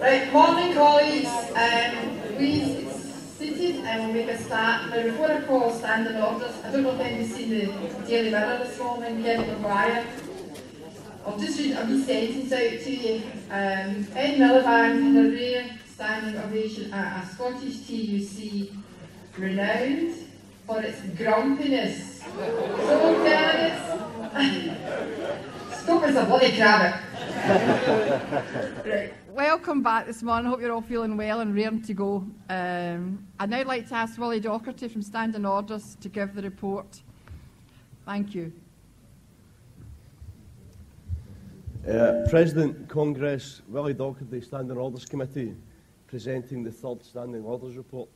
Right, morning colleagues, please seated and we'll make a start. Now before I call standing orders, I don't know if anybody's seen the Daily Mirror this morning, Kevin Maguire. I'll just read a wee sentence out to you. Ed Miliband in a rare standing ovation at a Scottish TUC renowned for its grumpiness. So candidates, stop as a bloody crabbit. Right. Welcome back this morning. I hope you're all feeling well and raring to go. I'd now like to ask Willie Docherty from Standing Orders to give the report. Thank you. President, Congress, Willie Docherty, Standing Orders Committee, presenting the third Standing Orders report.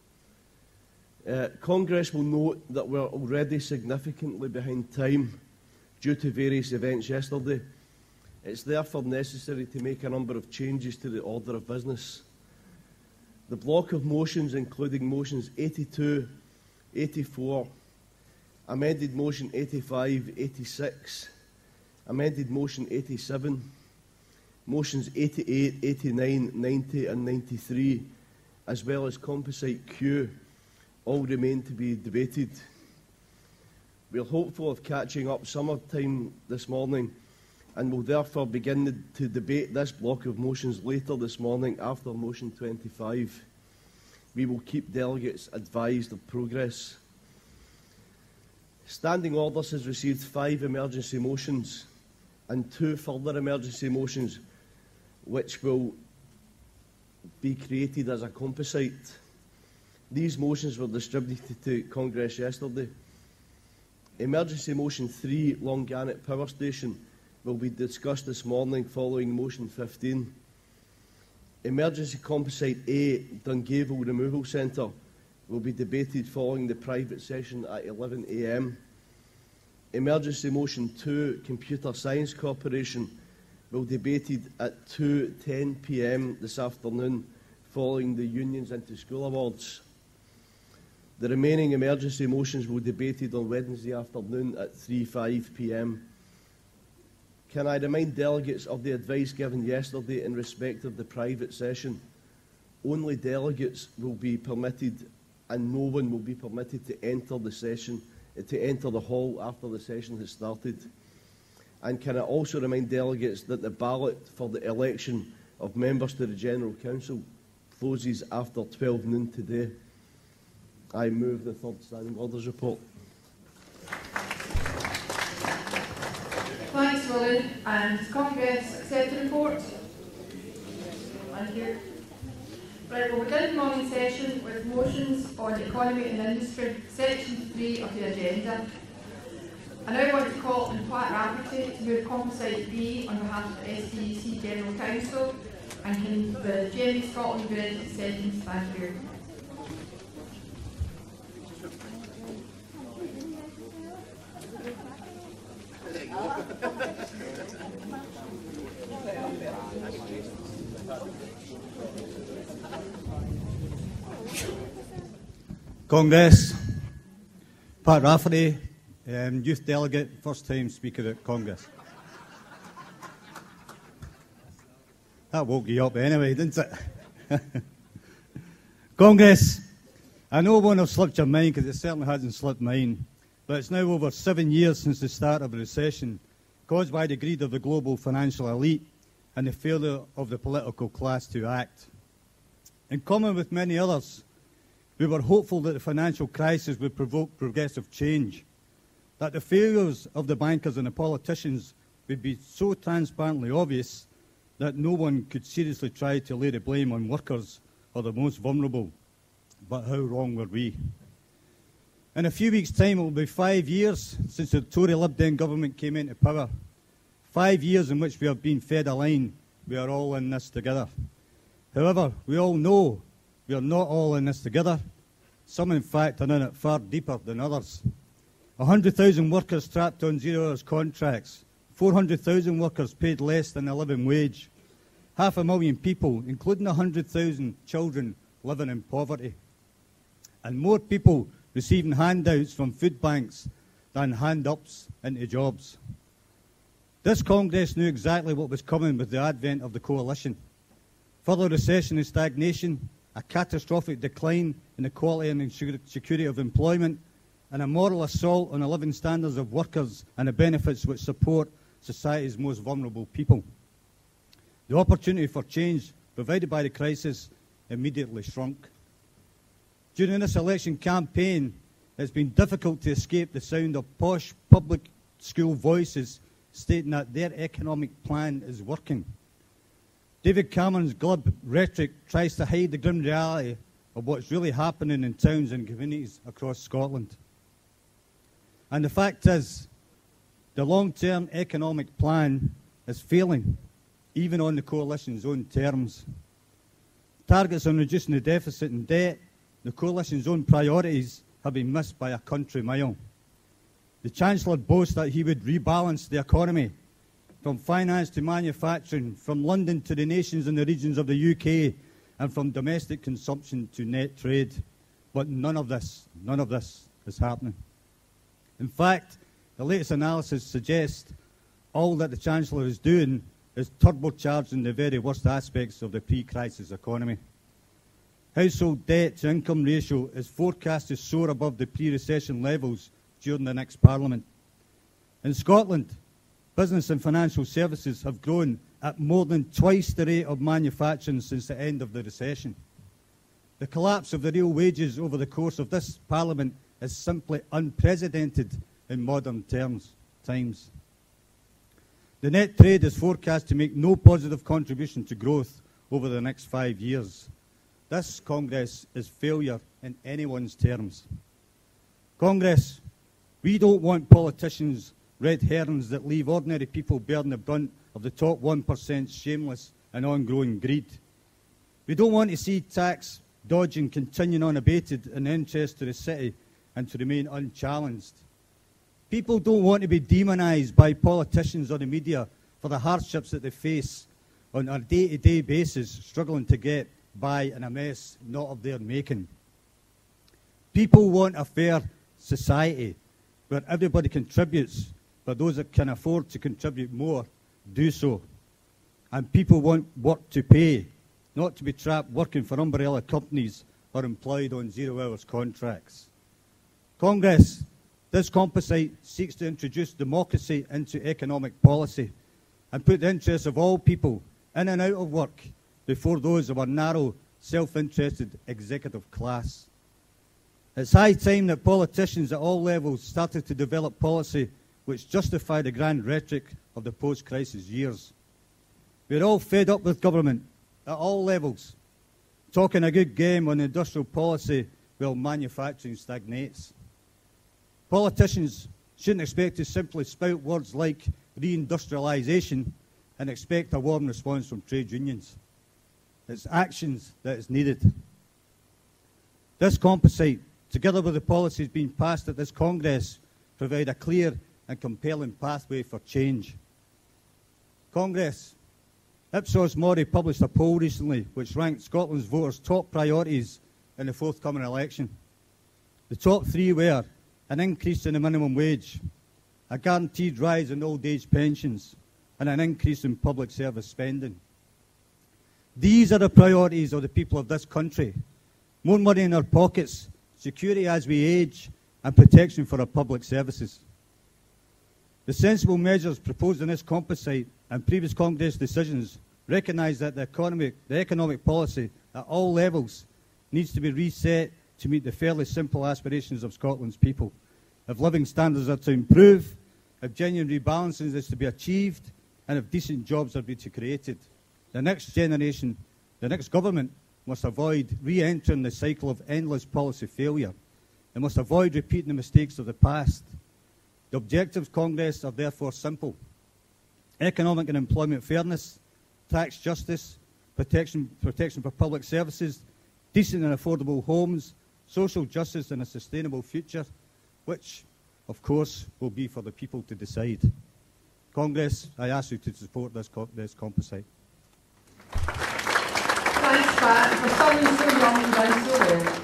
Congress will note that we're already significantly behind time due to various events yesterday. It's therefore necessary to make a number of changes to the order of business. The block of motions, including motions 82, 84, amended motion 85, 86, amended motion 87, motions 88, 89, 90 and 93, as well as composite Q, all remain to be debated. We are hopeful of catching up summertime this morning and will therefore begin to debate this block of motions later this morning after motion 25. We will keep delegates advised of progress. Standing Orders has received 5 emergency motions and 2 further emergency motions which will be created as a composite. These motions were distributed to Congress yesterday. Emergency Motion 3, Longannet Power Station, will be discussed this morning following Motion 15. Emergency Composite A, Dungavel Removal Centre, will be debated following the private session at 11 a.m. Emergency Motion 2, Computer Science Corporation, will be debated at 2:10 p.m. this afternoon following the Unions into School Awards. The remaining emergency motions will be debated on Wednesday afternoon at 3:05 p.m. Can I remind delegates of the advice given yesterday in respect of the private session? Only delegates will be permitted and no one will be permitted to enter the session, to enter the hall after the session has started. And can I also remind delegates that the ballot for the election of members to the General Council closes after 12 noon today. I move the third Standing Orders report. Thanks, Willie. And does Congress accept the report? Thank you. Right, we'll begin the morning session with motions on economy and industry, section 3 of the agenda. I now want to call on Pat Rafferty to move composite B on behalf of the SDUC General Council, and can the GME Scotland be ready to second? Thank you. Congress, Pat Rafferty, Youth Delegate, first time Speaker at Congress. That woke you up anyway, didn't it? Congress, I know it won't have slipped your mind because it certainly hasn't slipped mine, but it's now over 7 years since the start of a recession caused by the greed of the global financial elite and the failure of the political class to act. In common with many others, we were hopeful that the financial crisis would provoke progressive change, that the failures of the bankers and the politicians would be so transparently obvious that no one could seriously try to lay the blame on workers or the most vulnerable. But how wrong were we? In a few weeks' time, it will be 5 years since the Tory Lib Dem government came into power. 5 years in which we have been fed a line, we are all in this together. However, we all know we are not all in this together. Some, in fact, are in it far deeper than others. 100,000 workers trapped on 0 hours contracts. 400,000 workers paid less than a living wage. 500,000 people, including 100,000 children, living in poverty. And more people receiving handouts from food banks than hand-ups into jobs. This Congress knew exactly what was coming with the advent of the coalition. further recession and stagnation, a catastrophic decline in the quality and security of employment, and a moral assault on the living standards of workers and the benefits which support society's most vulnerable people. The opportunity for change provided by the crisis immediately shrunk. During this election campaign, it's been difficult to escape the sound of posh public school voices stating that their economic plan is working. David Cameron's glib rhetoric tries to hide the grim reality of what's really happening in towns and communities across Scotland. And the fact is, the long-term economic plan is failing, even on the Coalition's own terms. Targets on reducing the deficit and debt, the Coalition's own priorities, have been missed by a country mile. The Chancellor boasts that he would rebalance the economy, from finance to manufacturing, from London to the nations and the regions of the UK, and from domestic consumption to net trade. But none of this is happening. In fact, the latest analysis suggests all that the Chancellor is doing is turbocharging the very worst aspects of the pre-crisis economy. Household debt to income ratio is forecast to soar above the pre-recession levels during the next Parliament. In Scotland, business and financial services have grown at more than twice the rate of manufacturing since the end of the recession. The collapse of the real wages over the course of this Parliament is simply unprecedented in modern times. The net trade is forecast to make no positive contribution to growth over the next 5 years. This Congress is failure in anyone's terms. Congress, we don't want politicians, red herrings that leave ordinary people bearing the brunt of the top 1%'s shameless and ongoing greed. We don't want to see tax dodging continuing unabated in the interest of the city and to remain unchallenged. People don't want to be demonised by politicians or the media for the hardships that they face on a day-to-day basis, struggling to get by in a mess not of their making. People want a fair society where everybody contributes, but those that can afford to contribute more do so. And people want work to pay, not to be trapped working for umbrella companies or employed on 0 hours contracts. Congress, this composite seeks to introduce democracy into economic policy and put the interests of all people in and out of work before those of a narrow, self-interested executive class. It's high time that politicians at all levels started to develop policy which justify the grand rhetoric of the post-crisis years. We're all fed up with government at all levels, talking a good game on industrial policy while manufacturing stagnates. Politicians shouldn't expect to simply spout words like reindustrialisation and expect a warm response from trade unions. It's actions that is needed. This composite, together with the policies being passed at this Congress, provide a clear and compelling pathway for change. Congress, Ipsos Mori published a poll recently which ranked Scotland's voters' top priorities in the forthcoming election. The top three were an increase in the minimum wage, a guaranteed rise in old age pensions, and an increase in public service spending. These are the priorities of the people of this country. More money in our pockets, security as we age, and protection for our public services. The sensible measures proposed in this composite and previous Congress decisions recognise that the economic policy at all levels needs to be reset to meet the fairly simple aspirations of Scotland's people. If living standards are to improve, if genuine rebalancing is to be achieved, and if decent jobs are to be created, the next generation, the next government must avoid re-entering the cycle of endless policy failure. It must avoid repeating the mistakes of the past. The objectives, Congress, are therefore simple: economic and employment fairness, tax justice, protection for public services, decent and affordable homes, social justice and a sustainable future, which, of course, will be for the people to decide. Congress, I ask you to support this composite. Thanks, Pat, for sounding so young and down so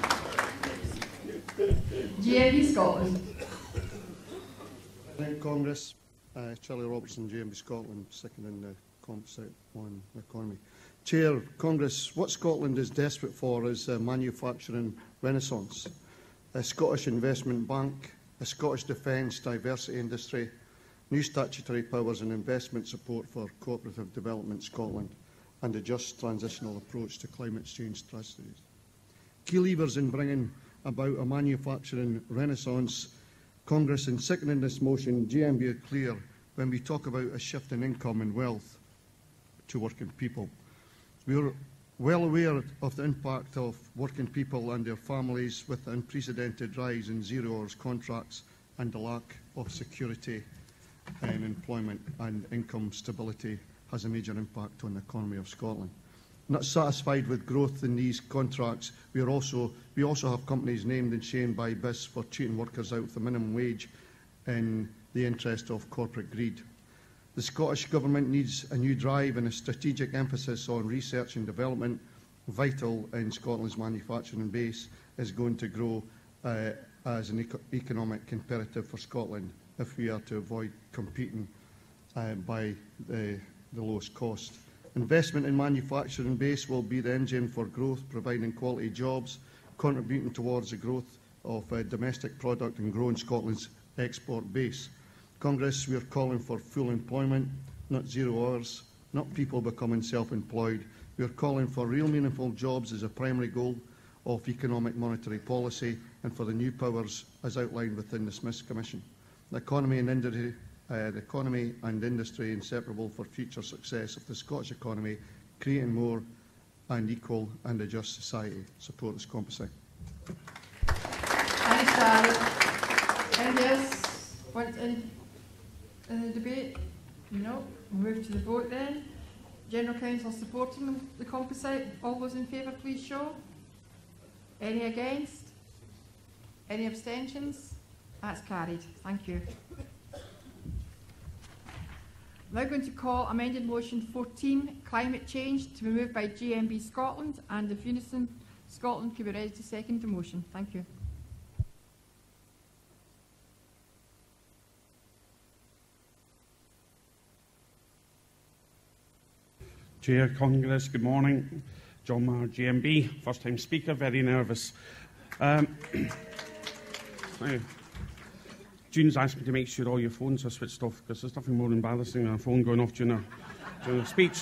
well. GMB Scotland. Thank Congress. Charlie Robertson, GMB Scotland, second in the composite on the economy. Chair, Congress, what Scotland is desperate for is a manufacturing renaissance, a Scottish investment bank, a Scottish defence diversity industry, new statutory powers and investment support for cooperative development Scotland, and a just transitional approach to climate change strategies. Key levers in bringing about a manufacturing renaissance. Congress, in seconding this motion, GMB are clear when we talk about a shift in income and wealth to working people. We are well aware of the impact of working people and their families with the unprecedented rise in zero-hours contracts and the lack of security in employment and income stability has a major impact on the economy of Scotland. Not satisfied with growth in these contracts, we also have companies named and shamed by BIS for treating workers out of the minimum wage in the interest of corporate greed. The Scottish Government needs a new drive and a strategic emphasis on research and development, vital in Scotland's manufacturing base, is going to grow as an economic imperative for Scotland if we are to avoid competing by the lowest cost. Investment in manufacturing base will be the engine for growth, providing quality jobs, contributing towards the growth of domestic product and growing Scotland's export base. Congress, we are calling for full employment, not 0 hours, not people becoming self-employed. We are calling for real meaningful jobs as a primary goal of economic monetary policy and for the new powers as outlined within the Smiths Commission. The economy and industry inseparable for future success of the Scottish economy, creating more and equal and a just society. Support this composite. Thanks, Charlie. Anybody else want in the debate? No. We'll move to the vote then. General Counsel supporting the composite. All those in favour, please show. Any against? Any abstentions? That's carried. Thank you. I'm now going to call amended motion 14, climate change, to be moved by GMB Scotland, and if Unison Scotland could be ready to second the motion. Thank you. Chair, Congress, good morning. John Maher, GMB, first time speaker, very nervous. June's asked me to make sure all your phones are switched off because there's nothing more embarrassing than a phone going off during a speech.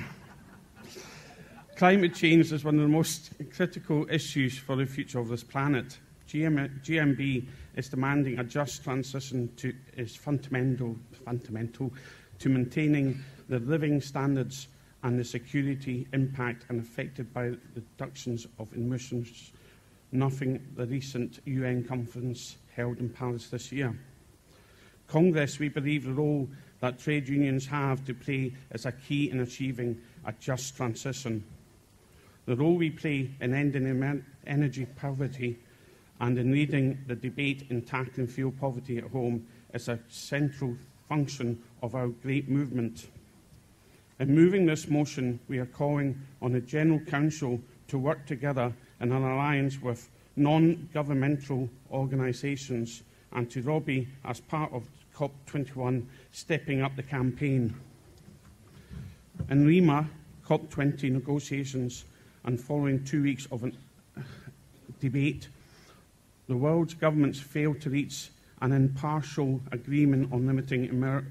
Climate change is one of the most critical issues for the future of this planet. GMB is demanding a just transition is fundamental to maintaining the living standards and the security impact and affected by the reductions of emissions, nothing the recent UN conference held in Paris this year. Congress, we believe the role that trade unions have to play is a key in achieving a just transition. The role we play in ending energy poverty and in leading the debate in tackling fuel poverty at home is a central function of our great movement. In moving this motion, we are calling on the General Council to work together in an alliance with non-governmental organisations and to lobby as part of COP21, stepping up the campaign. In Lima, COP20 negotiations and following 2 weeks of debate, the world's governments failed to reach an impartial agreement on limiting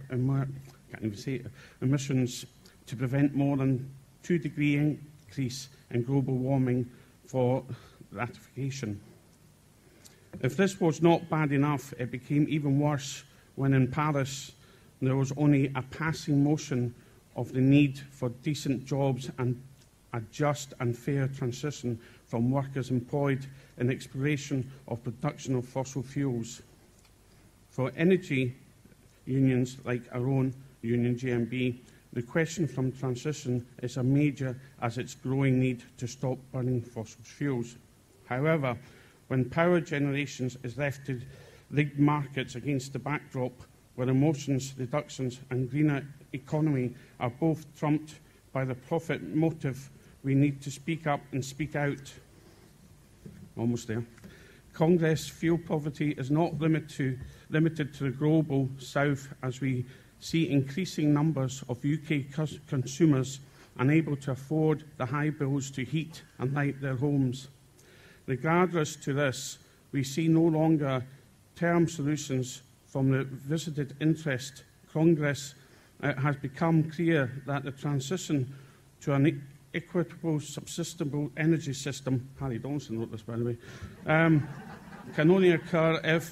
emissions to prevent more than 2-degree increase in global warming for ratification. If this was not bad enough, it became even worse when in Paris there was only a passing motion of the need for decent jobs and a just and fair transition from workers employed in exploration of production of fossil fuels. For energy unions like our own union GMB, the question from transition is a major as its growing need to stop burning fossil fuels. However, when power generation is left to rigged markets against the backdrop where emissions reductions and greener economy are both trumped by the profit motive, we need to speak up and speak out. Almost there. Congress, fuel poverty is not limited to the global south, as we see increasing numbers of UK consumers unable to afford the high bills to heat and light their homes. Regardless to this, we see no longer term solutions from the visited interest. Congress has become clear that the transition to an equitable, subsistable energy system, Harry Donaldson wrote this, by the way, can only occur if,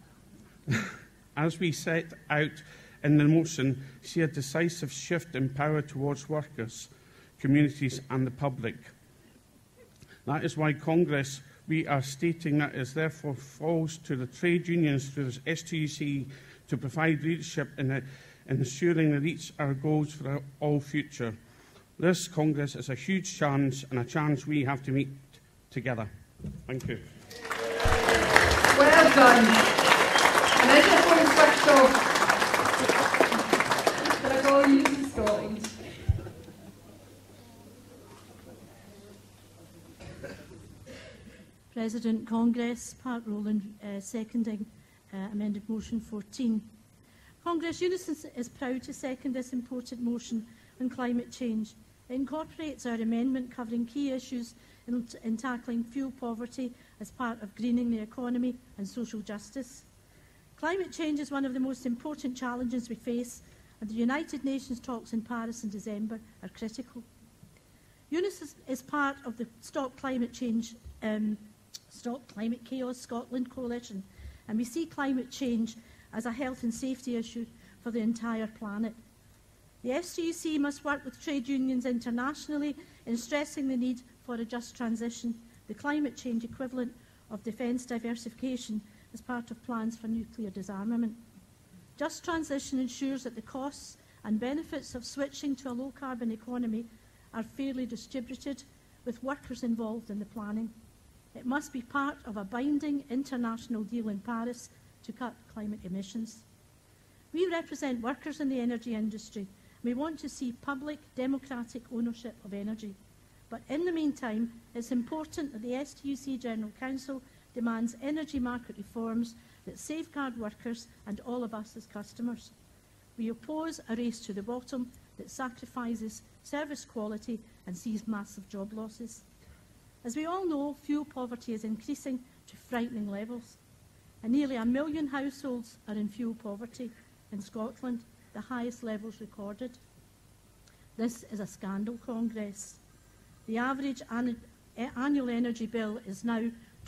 as we set out in the motion, see a decisive shift in power towards workers, communities and the public. That is why Congress, we are stating that it therefore falls to the trade unions through the STUC to provide leadership in ensuring we reach our goals for all future. This Congress is a huge challenge and a challenge we have to meet together. Thank you. Well done. And as your phone switched off, can I call you to Scotland? President, Congress, Pat Rowland seconding amended motion 14. Congress Unison is proud to second this important motion on climate change. It incorporates our amendment covering key issues in tackling fuel poverty as part of greening the economy and social justice. Climate change is one of the most important challenges we face, and the United Nations talks in Paris in December are critical. Unison is part of the Stop Climate Chaos Scotland coalition, and we see climate change as a health and safety issue for the entire planet. The STUC must work with trade unions internationally in stressing the need for a just transition, the climate change equivalent of defence diversification as part of plans for nuclear disarmament. Just transition ensures that the costs and benefits of switching to a low-carbon economy are fairly distributed, with workers involved in the planning. It must be part of a binding international deal in Paris to cut climate emissions. We represent workers in the energy industry. We want to see public, democratic ownership of energy. But in the meantime, it's important that the STUC General Council demands energy market reforms that safeguard workers and all of us as customers. We oppose a race to the bottom that sacrifices service quality and sees massive job losses. As we all know, fuel poverty is increasing to frightening levels, and nearly 1 million households are in fuel poverty in Scotland, the highest levels recorded. This is a scandal, Congress. The average annual energy bill is now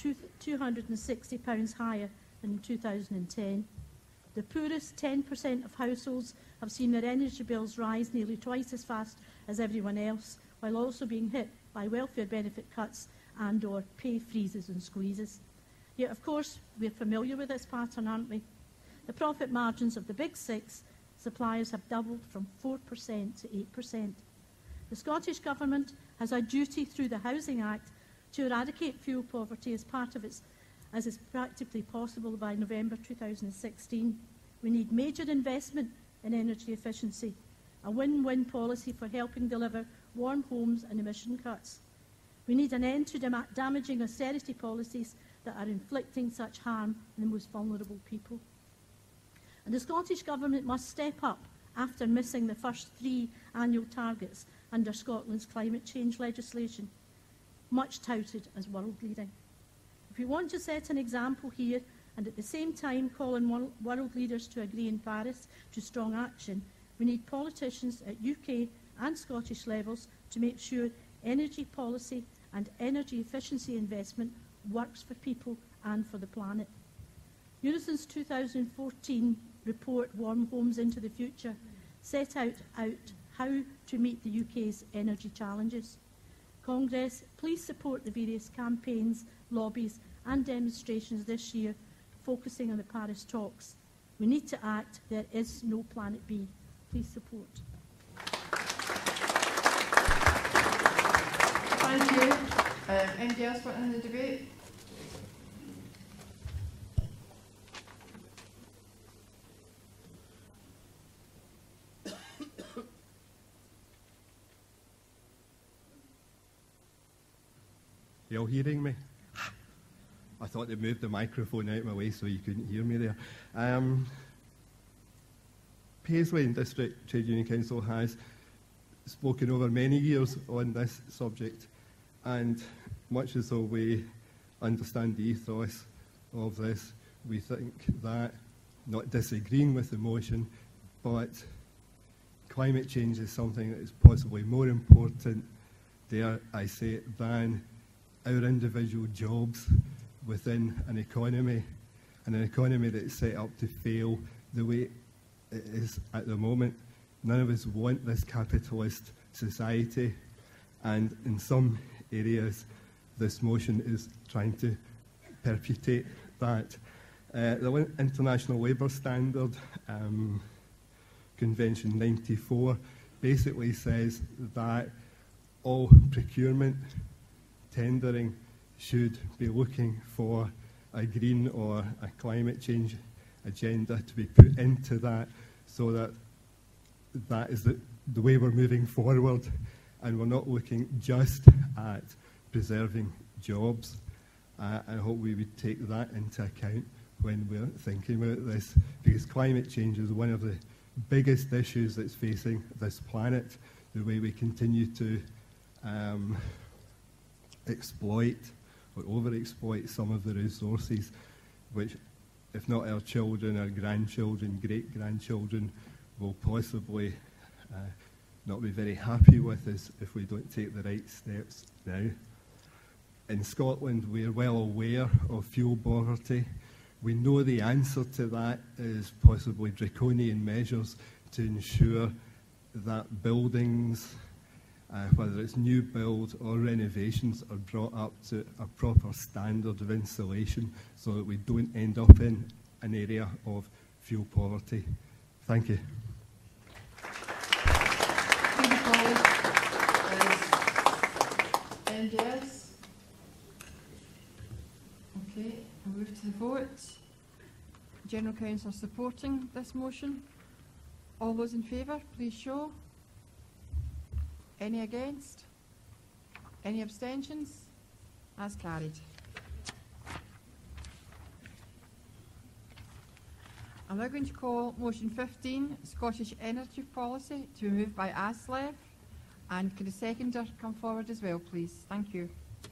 £260 higher than in 2010. The poorest 10% of households have seen their energy bills rise nearly twice as fast as everyone else, while also being hit by welfare benefit cuts and/or pay freezes and squeezes. Yet, of course, we're familiar with this pattern, aren't we? The profit margins of the big six suppliers have doubled from 4% to 8%. The Scottish Government has a duty through the Housing Act to eradicate fuel poverty as part of its, as is practically possible by November 2016. We need major investment in energy efficiency, a win-win policy for helping deliver warm homes and emission cuts. We need an end to damaging austerity policies that are inflicting such harm on the most vulnerable people. And the Scottish Government must step up after missing the first 3 annual targets under Scotland's climate change legislation, much touted as world-leading. If we want to set an example here and at the same time call on world leaders to agree in Paris to strong action, we need politicians at UK and Scottish levels to make sure energy policy and energy efficiency investment works for people and for the planet. Unison's 2014 report, Warm Homes into the Future, set out how to meet the UK's energy challenges. Congress, please support the various campaigns, lobbies and demonstrations this year focusing on the Paris talks. We need to act. There is no Planet B. Please support. Thank you. Anybody else want in the debate? You all hearing me? I thought they moved the microphone out of my way so you couldn't hear me there. Paisley District Trade Union Council has spoken over many years on this subject, and much as though we understand the ethos of this, we think that, not disagreeing with the motion, but climate change is something that is possibly more important, dare I say, than our individual jobs within an economy, and an economy that is set up to fail the way it is at the moment. None of us want this capitalist society, and in some areas this motion is trying to perpetuate that. The International Labour Standard Convention 94 basically says that all procurement, tendering should be looking for a green or a climate change agenda to be put into that, so that that is the way we're moving forward, and we're not looking just at preserving jobs. I hope we would take that into account when we're thinking about this, because climate change is one of the biggest issues that's facing this planet, the way we continue to exploit or overexploit some of the resources, which, if not our children, our grandchildren, great-grandchildren, will possibly not be very happy with us if we don't take the right steps now. In Scotland, we are well aware of fuel poverty. We know the answer to that is possibly draconian measures to ensure that buildings, whether it's new build or renovations, are brought up to a proper standard of insulation so that we don't end up in an area of fuel poverty. Thank you. Thank you, colleague. Anybody else? Okay, we'll move to the vote. General Counsel supporting this motion. All those in favour, please show. Any against? Any abstentions? As carried. I'm now going to call motion 15, Scottish Energy Policy, to be moved by ASLEF. And could the seconder come forward as well, please? Thank you.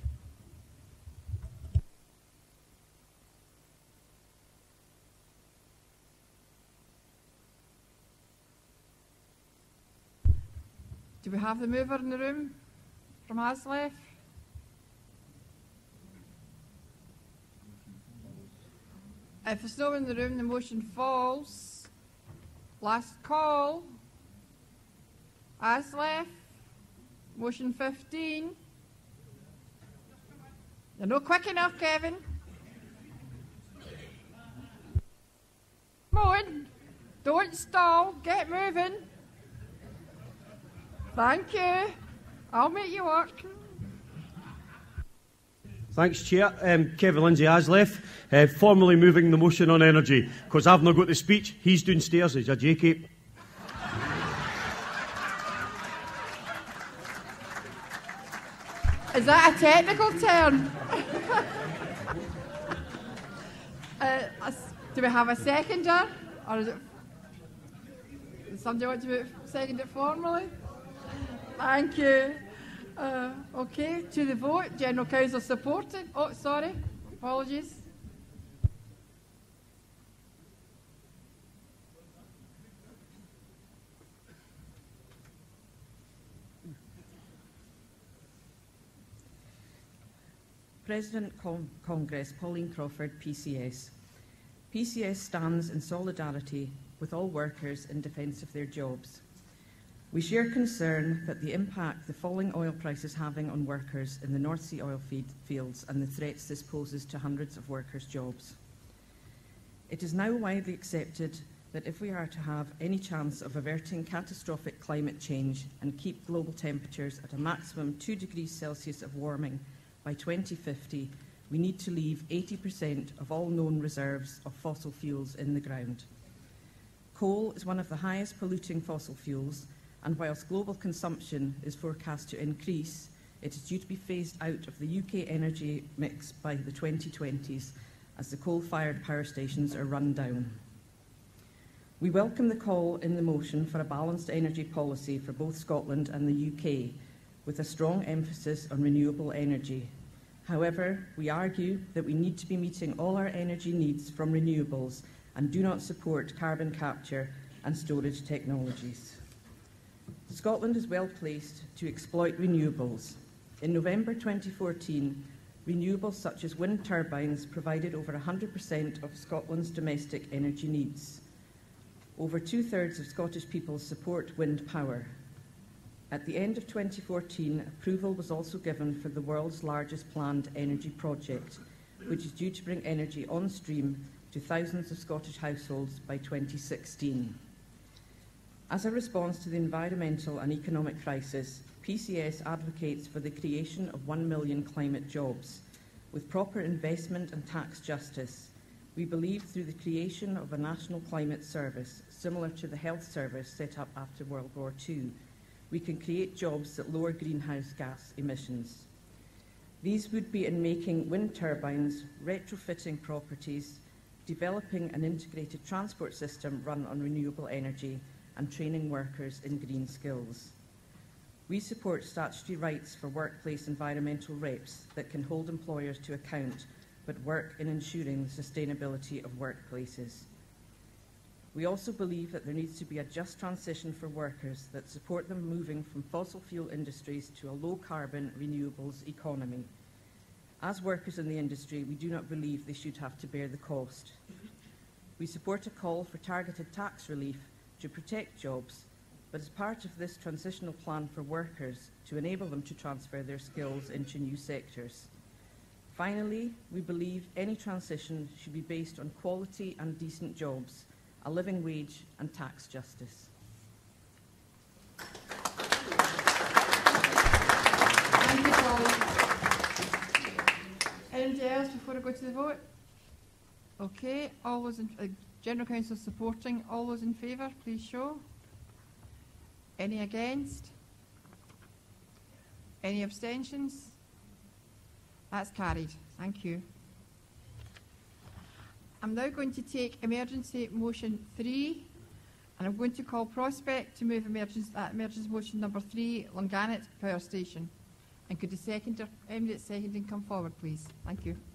Do we have the mover in the room from ASLEF? If there's no one in the room, the motion falls. Last call. ASLEF. Motion 15. You're not quick enough, Kevin. Come on. Don't stall. Get moving. Thank you. I'll make you work. Thanks, Chair. Kevin Lindsay ASLEF, formally moving the motion on energy, because I've not got the speech. He's downstairs. He's a J-Cape. Is that a technical term? Do we have a seconder? Or is it, does somebody want to second it formally? Thank you. Okay, to the vote. General Counsel supported. Oh, sorry. Apologies. President Congress Pauline Crawford, PCS. PCS stands in solidarity with all workers in defence of their jobs. We share concern that the impact the falling oil price is having on workers in the North Sea oil fields and the threats this poses to hundreds of workers' jobs. It is now widely accepted that if we are to have any chance of averting catastrophic climate change and keep global temperatures at a maximum 2 degrees Celsius of warming by 2050, we need to leave 80% of all known reserves of fossil fuels in the ground. Coal is one of the highest polluting fossil fuels, and whilst global consumption is forecast to increase, it is due to be phased out of the UK energy mix by the 2020s as the coal-fired power stations are run down. We welcome the call in the motion for a balanced energy policy for both Scotland and the UK, with a strong emphasis on renewable energy. However, we argue that we need to be meeting all our energy needs from renewables and do not support carbon capture and storage technologies. Scotland is well placed to exploit renewables. In November 2014, renewables such as wind turbines provided over 100% of Scotland's domestic energy needs. Over 2/3 of Scottish people support wind power. At the end of 2014, approval was also given for the world's largest planned energy project, which is due to bring energy on stream to thousands of Scottish households by 2016. As a response to the environmental and economic crisis, PCS advocates for the creation of 1 million climate jobs. With proper investment and tax justice, we believe through the creation of a national climate service, similar to the health service set up after World War II, we can create jobs that lower greenhouse gas emissions. These would be in making wind turbines, retrofitting properties, developing an integrated transport system run on renewable energy, and training workers in green skills. We support statutory rights for workplace environmental reps that can hold employers to account, but work in ensuring the sustainability of workplaces. We also believe that there needs to be a just transition for workers that support them moving from fossil fuel industries to a low-carbon renewables economy. As workers in the industry, we do not believe they should have to bear the cost. We support a call for targeted tax relief to protect jobs, but as part of this transitional plan for workers to enable them to transfer their skills into new sectors. Finally, we believe any transition should be based on quality and decent jobs, a living wage and tax justice. Thank you, Polly. Anybody else before I go to the vote? Okay, all those in General Council supporting, all those in favour, please show. Any against? Any abstentions? That's carried. Thank you. I'm now going to take emergency motion 3, and I'm going to call Prospect to move emergency motion number 3, Longannet Power Station. And could the seconder, immediate seconding, come forward, please? Thank you.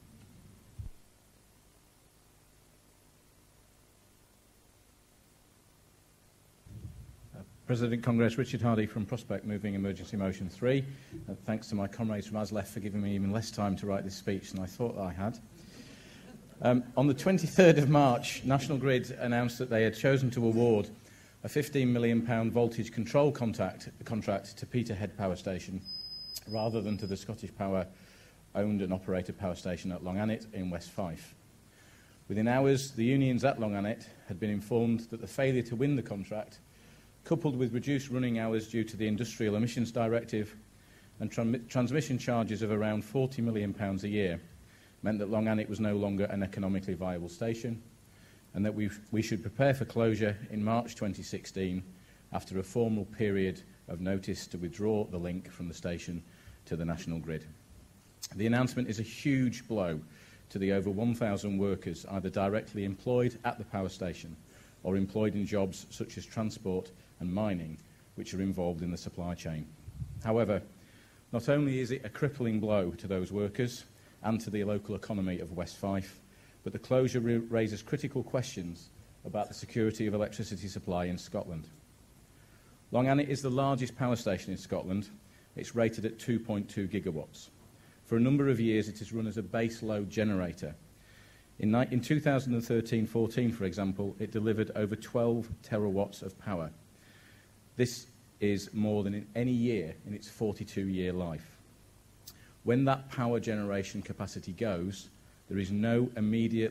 President Congress, Richard Hardy from Prospect, moving emergency motion 3. Thanks to my comrades from ASLEF for giving me even less time to write this speech than I thought I had. On the 23rd of March, National Grid announced that they had chosen to award a £15 million voltage control contract to Peterhead Power Station, rather than to the Scottish Power owned and operated power station at Longannet in West Fife. Within hours, the unions at Longannet had been informed that the failure to win the contract, coupled with reduced running hours due to the Industrial Emissions Directive and transmission charges of around £40 million a year, meant that Longannet was no longer an economically viable station, and that we should prepare for closure in March 2016 after a formal period of notice to withdraw the link from the station to the National Grid. The announcement is a huge blow to the over 1,000 workers either directly employed at the power station or employed in jobs such as transport and mining, which are involved in the supply chain. However, not only is it a crippling blow to those workers and to the local economy of West Fife, but the closure raises critical questions about the security of electricity supply in Scotland. Longannet is the largest power station in Scotland. It's rated at 2.2 gigawatts. For a number of years, it is run as a base load generator. In 2013-14, for example, it delivered over 12 terawatts of power. This is more than in any year in its 42-year life. When that power generation capacity goes, there is no immediate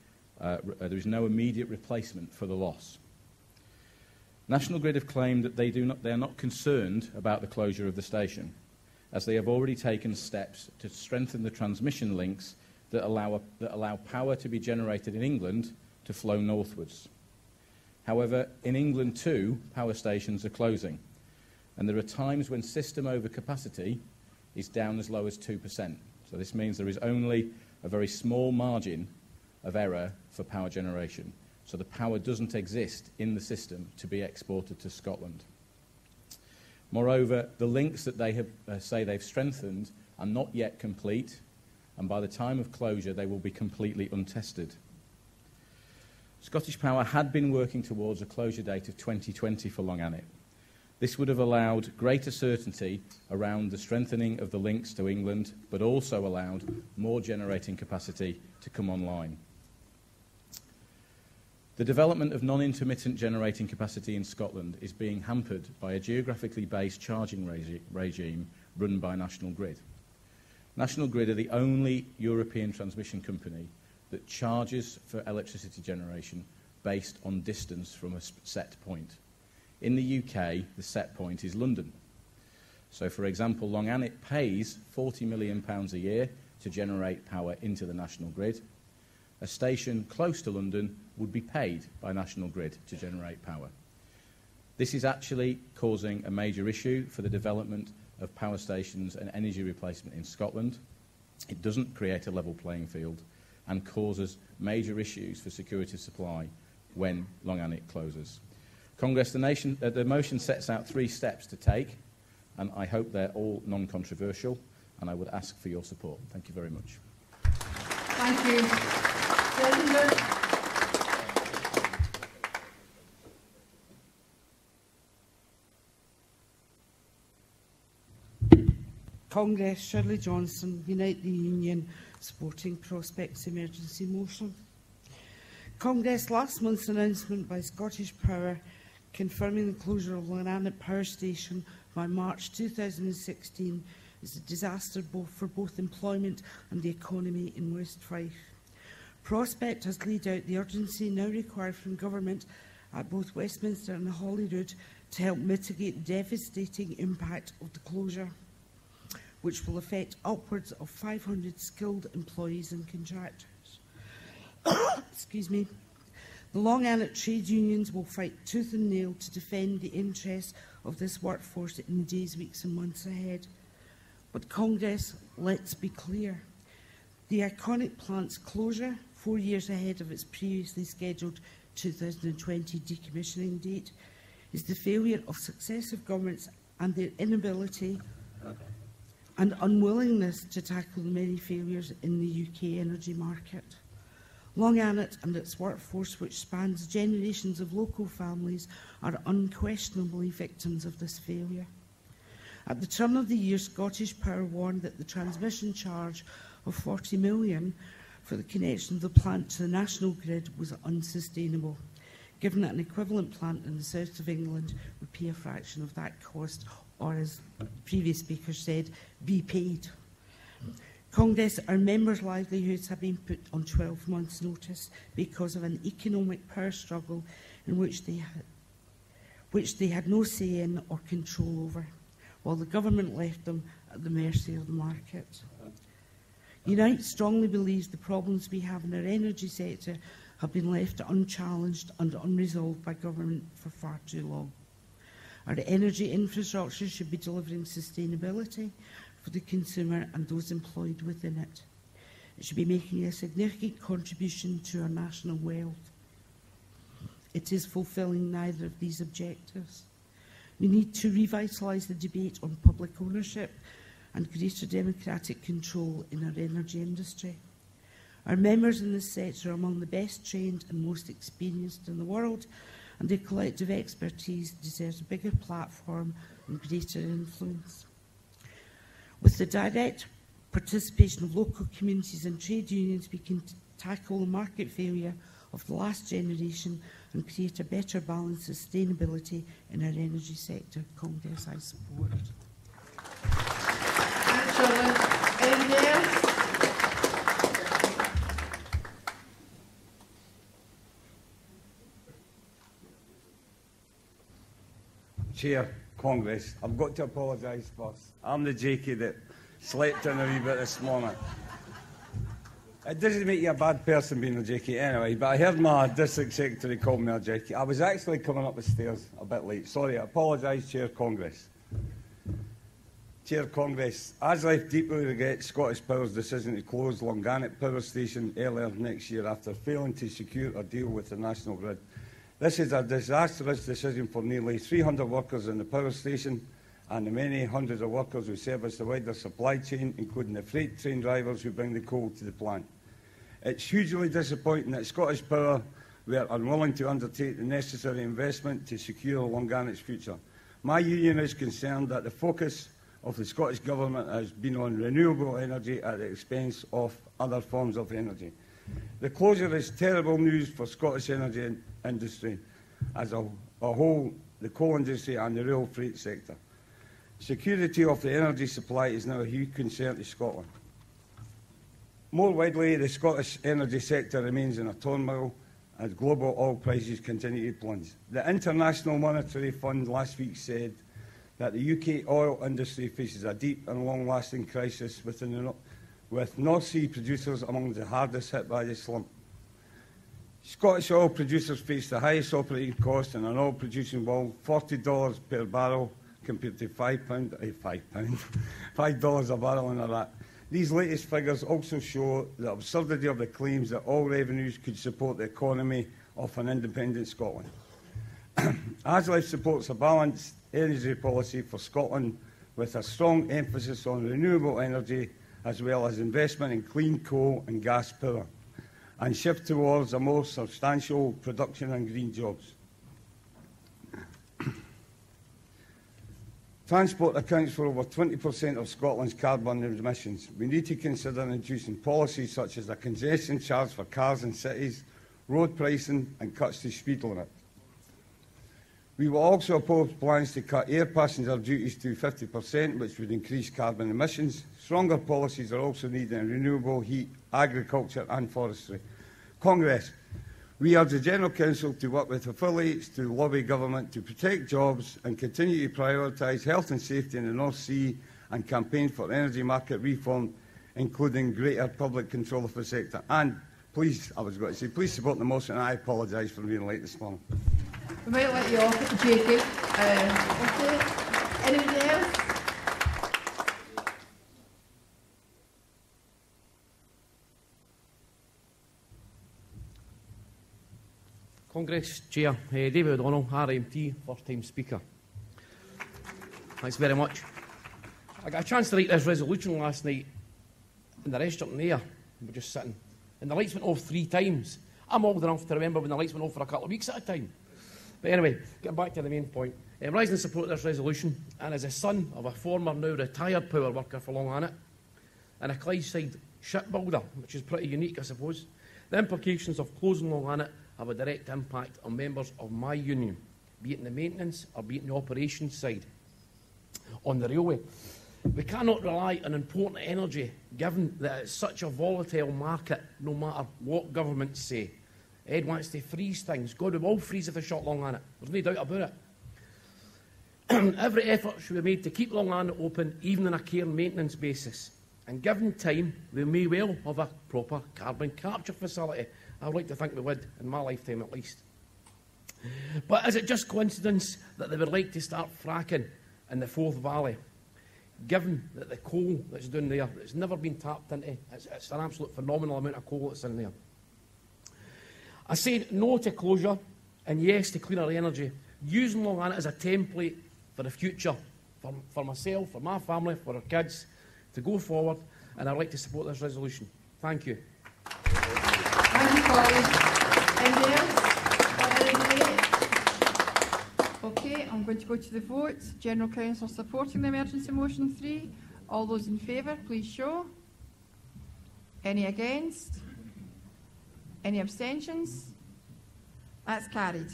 replacement for the loss. National Grid have claimed that they are not concerned about the closure of the station, as they have already taken steps to strengthen the transmission links that allow power to be generated in England to flow northwards. However, in England too, power stations are closing, and there are times when system overcapacity is down as low as 2%. So this means there is only a very small margin of error for power generation, So the power doesn't exist in the system to be exported to Scotland. Moreover, the links that they have, say they've strengthened are not yet complete, and by the time of closure they will be completely untested. Scottish Power had been working towards a closure date of 2020 for Long Annet. This would have allowed greater certainty around the strengthening of the links to England, but also allowed more generating capacity to come online. The development of non-intermittent generating capacity in Scotland is being hampered by a geographically based charging regime run by National Grid. National Grid are the only European transmission company that charges for electricity generation based on distance from a set point. In the UK, the set point is London. So, for example, Long Annet pays £40 million a year to generate power into the National Grid. A station close to London would be paid by National Grid to generate power. This is actually causing a major issue for the development of power stations and energy replacement in Scotland. It doesn't create a level playing field and causes major issues for security of supply when Long Annet closes. Congress, the motion sets out 3 steps to take, and I hope they're all non-controversial, and I would ask for your support. Thank you very much. Thank you. Seconder. Congress, Shirley Johnson, Unite the Union, supporting Prospect's emergency motion. Congress last month's announcement by Scottish Power confirming the closure of Long Annet Power Station by March 2016 is a disaster for both employment and the economy in West Fife. Prospect has laid out the urgency now required from government at both Westminster and Holyrood to help mitigate the devastating impact of the closure, which will affect upwards of 500 skilled employees and contractors. Excuse me. The Long Annet trade unions will fight tooth and nail to defend the interests of this workforce in the days, weeks and months ahead. But Congress, let's be clear. The iconic plant's closure, 4 years ahead of its previously scheduled 2020 decommissioning date, is the failure of successive governments and their inability and unwillingness to tackle the many failures in the UK energy market. Long Annet and its workforce, which spans generations of local families, are unquestionably victims of this failure. At the turn of the year, Scottish Power warned that the transmission charge of £40 million for the connection of the plant to the national grid was unsustainable, given that an equivalent plant in the south of England would pay a fraction of that cost, or, as the previous speaker said, be paid. Congress, our members' livelihoods have been put on 12 months' notice because of an economic power struggle in which they had no say in or control over, while the government left them at the mercy of the market. Unite strongly believes the problems we have in our energy sector have been left unchallenged and unresolved by government for far too long. Our energy infrastructure should be delivering sustainability for the consumer and those employed within it. It should be making a significant contribution to our national wealth. It is fulfilling neither of these objectives. We need to revitalise the debate on public ownership and greater democratic control in our energy industry. Our members in this sector are among the best trained and most experienced in the world, and their collective expertise deserves a bigger platform and greater influence. With the direct participation of local communities and trade unions, we can tackle the market failure of the last generation and create a better balance of sustainability in our energy sector. Congress, I support. Anybody else? Chair, Congress, I've got to apologise first. I'm the jakey that slept in a wee bit this morning. It doesn't make you a bad person being a jakey anyway, but I heard my district secretary call me a jakey. I was actually coming up the stairs a bit late. Sorry, I apologise, Chair, Congress. Chair Congress, ASLEF deeply regrets Scottish Power's decision to close Longannet Power Station earlier next year after failing to secure a deal with the National Grid. This is a disastrous decision for nearly 300 workers in the power station and the many hundreds of workers who service the wider supply chain, including the freight train drivers who bring the coal to the plant. It's hugely disappointing that Scottish Power were unwilling to undertake the necessary investment to secure Longannet's future. My union is concerned that the focus of the Scottish Government has been on renewable energy at the expense of other forms of energy. The closure is terrible news for Scottish energy industry as a whole, the coal industry and the rail freight sector. Security of the energy supply is now a huge concern to Scotland. More widely, the Scottish energy sector remains in a turmoil as global oil prices continue to plunge. The International Monetary Fund last week said that the UK oil industry faces a deep and long-lasting crisis with North Sea producers among the hardest hit by the slump. Scottish oil producers face the highest operating cost in an oil-producing world, $40 per barrel, compared to $5 a barrel in Iraq. These latest figures also show the absurdity of the claims that oil revenues could support the economy of an independent Scotland. ASLEF supports a balanced energy policy for Scotland with a strong emphasis on renewable energy as well as investment in clean coal and gas power and shift towards a more substantial production and green jobs. Transport accounts for over 20% of Scotland's carbon emissions. We need to consider introducing policies such as a congestion charge for cars in cities, road pricing and cuts to speed limit. We will also oppose plans to cut air passenger duties to 50%, which would increase carbon emissions. Stronger policies are also needed in renewable heat, agriculture and forestry. Congress, we urge the General Council to work with affiliates to lobby government to protect jobs and continue to prioritise health and safety in the North Sea and campaign for energy market reform, including greater public control of the sector. And please, I was going to say, please support the motion, and I apologise for being late this morning. We might let you off, Jakey. Okay. Anybody else? Congress Chair, David O'Donnell, RMT, first time Speaker. Thanks very much. I got a chance to write this resolution last night in the restaurant there. We were just sitting. And the lights went off 3 times. I'm old enough to remember when the lights went off for a couple of weeks at a time. But anyway, getting back to the main point. Rise in support of this resolution, and as a son of a former, now retired power worker for Longannet, and a Clydeside shipbuilder, which is pretty unique, I suppose, the implications of closing Longannet have a direct impact on members of my union, be it in the maintenance or be it in the operations side. On the railway, we cannot rely on important energy, given that it's such a volatile market, no matter what governments say. Ed wants to freeze things. God, we will freeze if they shut Longannet. There's no doubt about it. Every effort should be made to keep Longannet open, even on a care and maintenance basis. And given time, we may well have a proper carbon capture facility. I would like to think we would, in my lifetime at least. But is it just coincidence that they would like to start fracking in the Forth Valley, given that the coal that's down there, it's never been tapped into, it's an absolute phenomenal amount of coal that's in there. I said no to closure and yes to cleaner energy, using Longannet as a template for the future, for myself, for my family, for our kids, to go forward, and I'd like to support this resolution. Thank you. Thank you, colleagues. Anybody else? Okay, I'm going to go to the vote. General Council supporting the emergency motion 3. All those in favour, please show. Any against? Any abstentions? That's carried.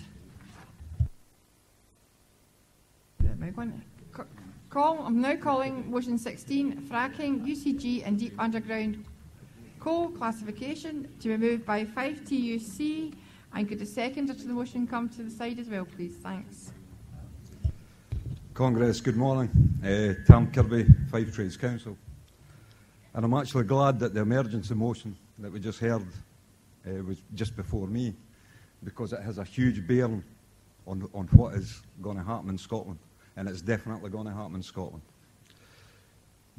I'm now calling motion 16, fracking, UCG and deep underground coal classification, to be moved by 5TUC. And could the seconder to the motion come to the side as well, please? Thanks. Congress, good morning. Tam Kirby, Fife Trades Council. And I'm actually glad that the emergency motion that we just heard was just before me, because it has a huge bearing on what is going to happen in Scotland, and it's definitely going to happen in Scotland.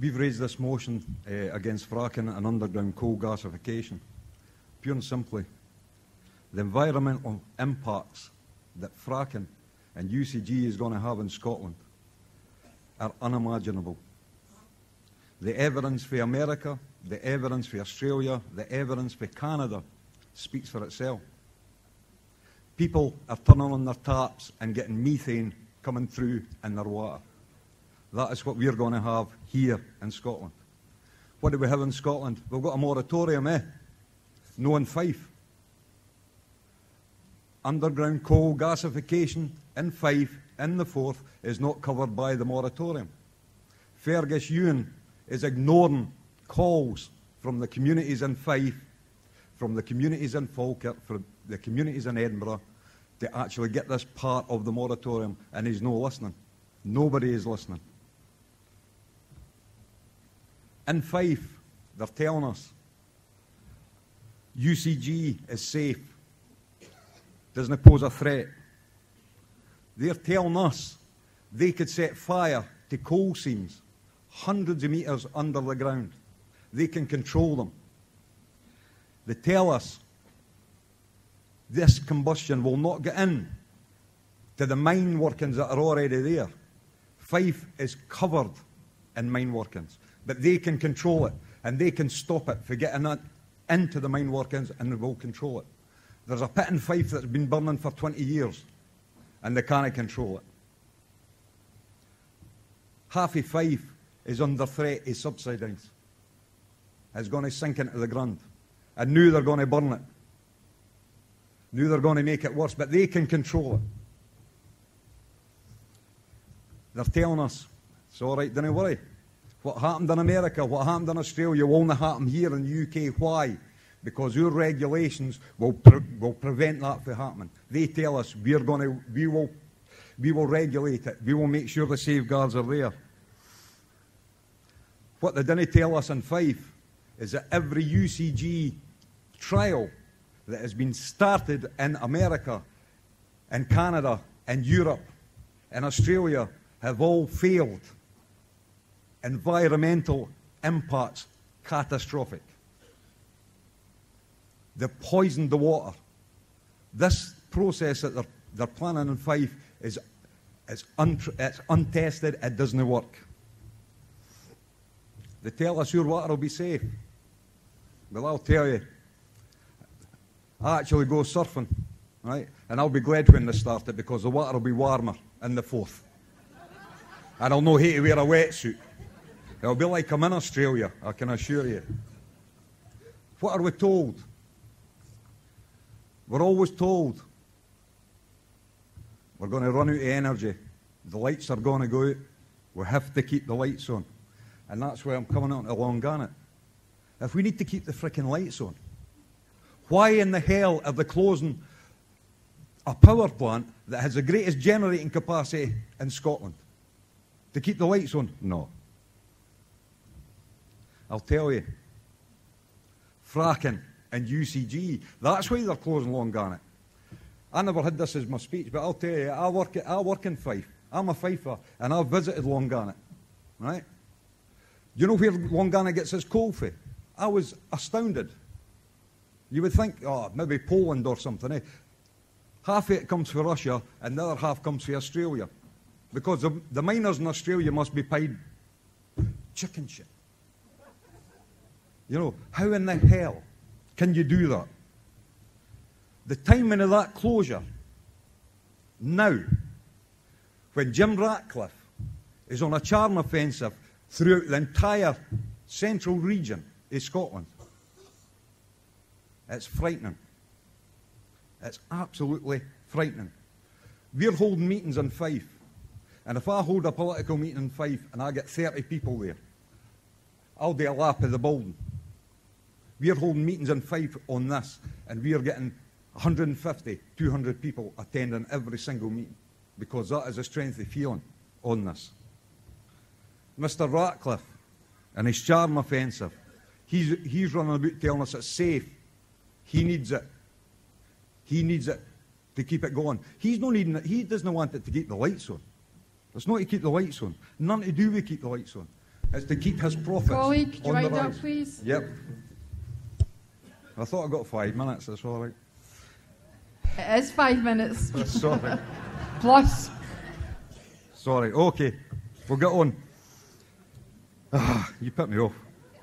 we've raised this motion against fracking and underground coal gasification. Pure and simply, the environmental impacts that fracking and UCG is going to have in Scotland are unimaginable. The evidence for America, the evidence for Australia, the evidence for Canada speaks for itself. People are turning on their taps and getting methane coming through in their water. That is what we're going to have here in Scotland. What do we have in Scotland? We've got a moratorium, No in Fife. Underground coal gasification in Fife, in the Forth, is not covered by the moratorium. Fergus Ewan is ignoring calls from the communities in Fife, from the communities in Falkirk, from the communities in Edinburgh, to actually get this part of the moratorium, and he's not listening. Nobody is listening. In Fife, they're telling us UCG is safe, doesn't pose a threat. They're telling us they could set fire to coal seams hundreds of metres under the ground. They can control them. They tell us this combustion will not get in to the mine workings that are already there. Fife is covered in mine workings, but they can control it, and they can stop it from getting into the mine workings, and they will control it. There's a pit in Fife that's been burning for 20 years, and they can't control it. Half of Fife is under threat of subsidence. It's going to sink into the ground. And now they're going to burn it. Now they're going to make it worse, but they can control it. They're telling us, it's all right, don't worry. What happened in America, what happened in Australia will only happen here in the UK. Why? Because our regulations will prevent that from happening. They tell us we will regulate it. We will make sure the safeguards are there. What they didn't tell us in Fife is that every UCG trial that has been started in America, in Canada, in Europe, in Australia have all failed. Environmental impacts catastrophic. They poisoned the water. This process that they're planning in Fife is it's untested. It doesn't work. They tell us your water will be safe. Well, I'll tell you, I actually go surfing, right? And I'll be glad when they start it, because the water will be warmer in the Forth. And I'll not hate to wear a wetsuit. It'll be like I'm in Australia, I can assure you. What are we told? We're always told we're going to run out of energy. The lights are going to go out. We have to keep the lights on. And that's why I'm coming on to Longarnet. If we need to keep the frickin' lights on, why in the hell are they closing a power plant that has the greatest generating capacity in Scotland? To keep the lights on? No. I'll tell you. Fracking and UCG, that's why they're closing Longarnet. I never had this as my speech, but I'll tell you, I work in Fife. I'm a Fifer, and I've visited Longarnet, right? You know where Longarnet gets its coal from? I was astounded. You would think, oh, maybe Poland or something, Half of it comes from Russia, and the other half comes from Australia. Because the miners in Australia must be paid chicken shit. You know, how in the hell can you do that? The timing of that closure, now, when Jim Ratcliffe is on a charm offensive throughout the entire central region of Scotland, it's frightening. It's absolutely frightening. We're holding meetings in Fife, and if I hold a political meeting in Fife and I get 30 people there, I'll do a lap of the building. We're holding meetings in Fife on this, and we're getting 150, 200 people attending every single meeting, because that is the strength of feeling on this. Mr. Ratcliffe and his charm offensive, he's running about telling us it's safe. He needs it. He needs it to keep it going. He's not needing it. He doesn't want it to keep the lights on. It's not to keep the lights on. Nothing to do with keep the lights on. It's to keep his profits Colleague, do you on the wind up, rise. please? Yep. I thought I got 5 minutes. That's all right. It is 5 minutes. Sorry. Plus. Sorry. Okay. We'll get on. You put me off.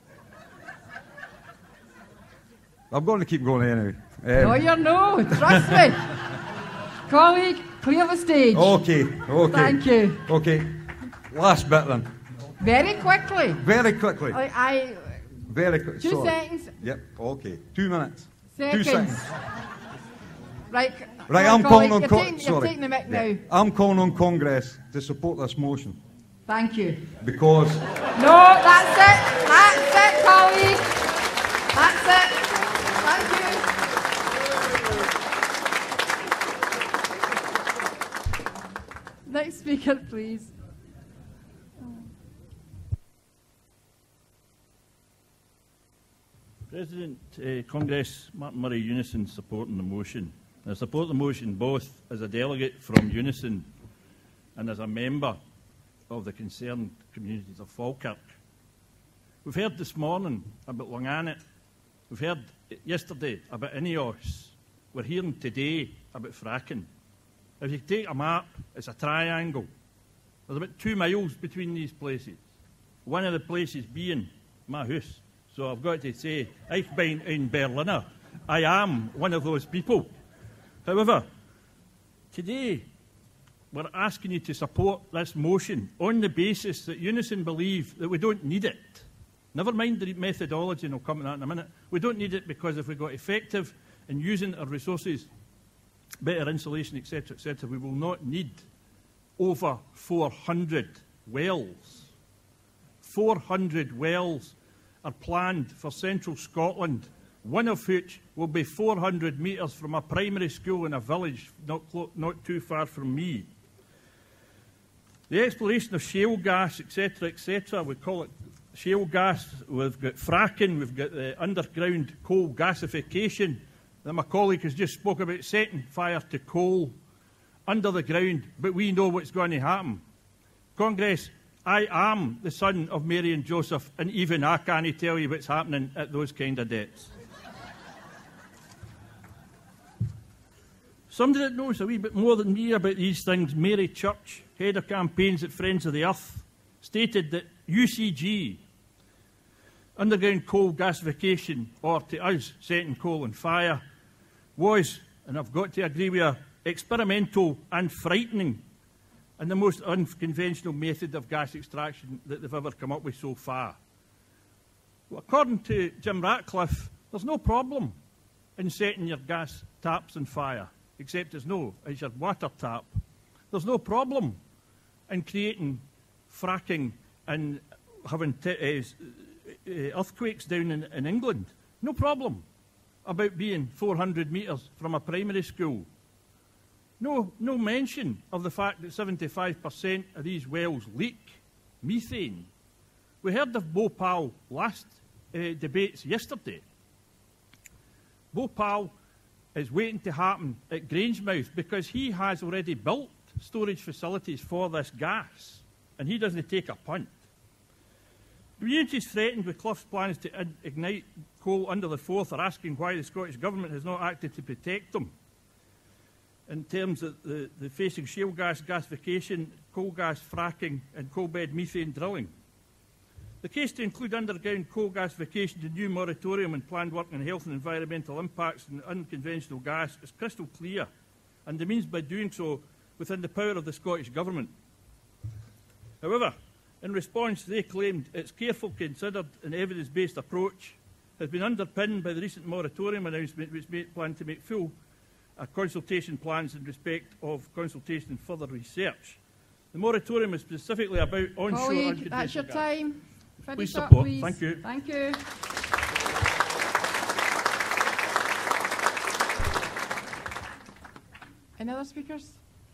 I'm going to keep going anyway. No, you're no. Trust me. Colleague, clear the stage. Okay. Thank you. Okay. Last bit then. Very quickly. Very quickly. Very quickly. 2 seconds. Yep. Okay. 2 minutes. 2 seconds. Right. Right, come I'm calling on... You're taking the mic now. I'm calling on Congress to support this motion. Thank you. Because... No, that's it. That's it, colleague. That's it. Thank you. Next speaker, please. President, Congress, Martin Murray Unison supporting the motion. I support the motion both as a delegate from Unison and as a member of the concerned communities of Falkirk. We've heard this morning about Longanet. We've heard yesterday about Ineos. We're hearing today about fracking. If you take a map, it's a triangle. There's about 2 miles between these places. One of the places being my house. So I've got to say, Ich bin ein Berliner. I am one of those people. However, today we're asking you to support this motion on the basis that Unison believe that we don't need it. Never mind the methodology, and I'll come to that in a minute. We don't need it because if we've got effective in using our resources, better insulation, etc., we will not need over 400 wells. 400 wells are planned for central Scotland, one of which will be 400 metres from a primary school in a village not too far from me. The exploration of shale gas, etc., we call it shale gas. We've got fracking, we've got the underground coal gasification. That my colleague has just spoke about setting fire to coal under the ground, but we know what's going to happen. Congress, I am the son of Mary and Joseph, and even I can't tell you what's happening at those kind of debts. Somebody that knows a wee bit more than me about these things, Mary Church, head of campaigns at Friends of the Earth, stated that UCG, underground coal gasification, or to us, setting coal on fire, was, and I've got to agree with her, experimental and frightening, and the most unconventional method of gas extraction that they've ever come up with so far. Well, according to Jim Ratcliffe, there's no problem in setting your gas taps on fire, except as your water tap. There's no problem in creating fracking and having earthquakes down in England. No problem about being 400 metres from a primary school. No mention of the fact that 75% of these wells leak methane. We heard of Bhopal last debates yesterday. Bhopal is waiting to happen at Grangemouth because he has already built storage facilities for this gas, and he doesn't take a punt. Communities threatened with Clough's plans to ignite coal under the Forth are asking why the Scottish Government has not acted to protect them in terms of the facing shale gas gasification, coal gas fracking and coal bed methane drilling. The case to include underground coal gasification, the new moratorium and planned work on health and environmental impacts and unconventional gas is crystal clear, and the means by doing so within the power of the Scottish Government. However, in response, they claimed its careful, considered and evidence-based approach has been underpinned by the recent moratorium announcement which planned to make full consultation plans in respect of consultation and further research. The moratorium is specifically about onshore unconventional that's your gas. time. Please Finish up, support. please. Thank you. Thank you. Any other speakers?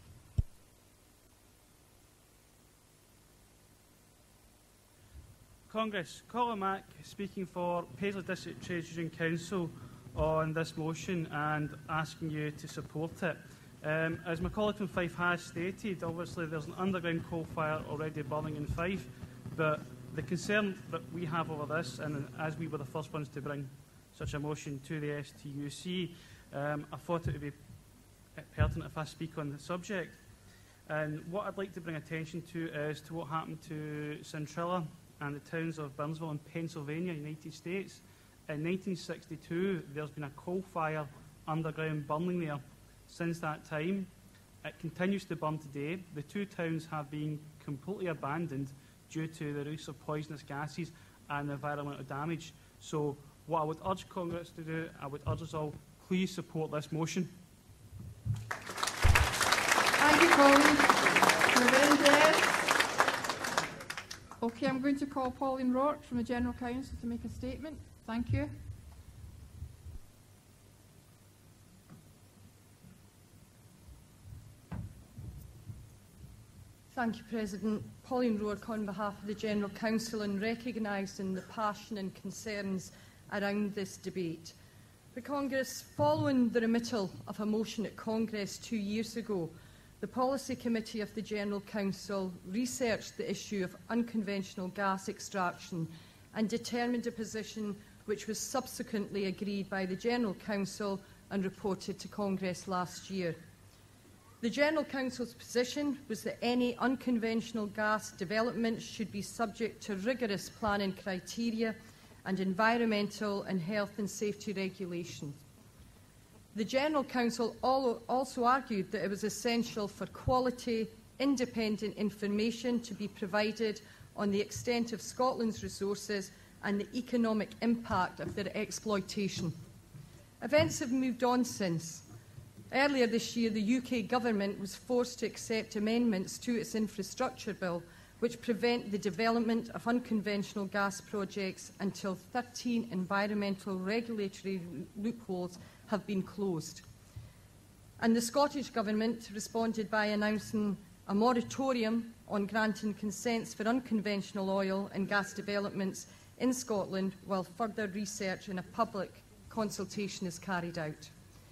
Congress, Colin Mack speaking for Paisley District Trades Union Council on this motion and asking you to support it. As my colleague from Fife has stated, obviously there's an underground coal fire already burning in Fife, but The concern that we have over this, and as we were the first ones to bring such a motion to the STUC, I thought it would be pertinent if I speak on the subject. And what I'd like to bring attention to is to what happened to Centrilla and the towns of Burnsville in Pennsylvania, United States. In 1962, there's been a coal-fire underground burning there. Since that time, it continues to burn today. The two towns have been completely abandoned due to the use of poisonous gases and environmental damage. So what I would urge Congress to do, I would urge us all, please support this motion. Thank you, Pauline. Okay, I'm going to call Pauline Rourke from the General Council to make a statement. Thank you. Thank you, President. Pauline Rourke on behalf of the General Council, and recognising the passion and concerns around this debate. The Congress, following the remittal of a motion at Congress 2 years ago, the Policy Committee of the General Council researched the issue of unconventional gas extraction and determined a position which was subsequently agreed by the General Council and reported to Congress last year. The General Council's position was that any unconventional gas development should be subject to rigorous planning criteria and environmental and health and safety regulations. The General Council also argued that it was essential for quality, independent information to be provided on the extent of Scotland's resources and the economic impact of their exploitation. Events have moved on since. Earlier this year, the UK Government was forced to accept amendments to its infrastructure bill which prevent the development of unconventional gas projects until 13 environmental regulatory loopholes have been closed. And the Scottish Government responded by announcing a moratorium on granting consents for unconventional oil and gas developments in Scotland while further research and a public consultation is carried out.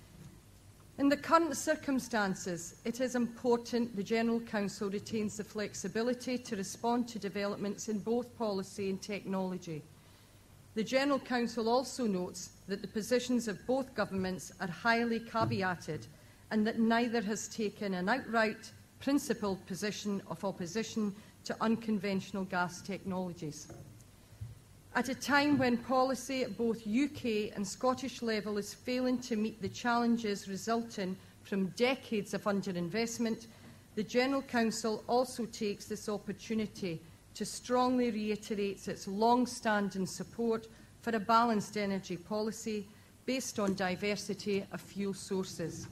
In the current circumstances, it is important the General Council retains the flexibility to respond to developments in both policy and technology. The General Council also notes that the positions of both governments are highly caveated and that neither has taken an outright, principled position of opposition to unconventional gas technologies. At a time when policy at both UK and Scottish level is failing to meet the challenges resulting from decades of underinvestment, the General Council also takes this opportunity to strongly reiterate its long-standing support for a balanced energy policy based on diversity of fuel sources.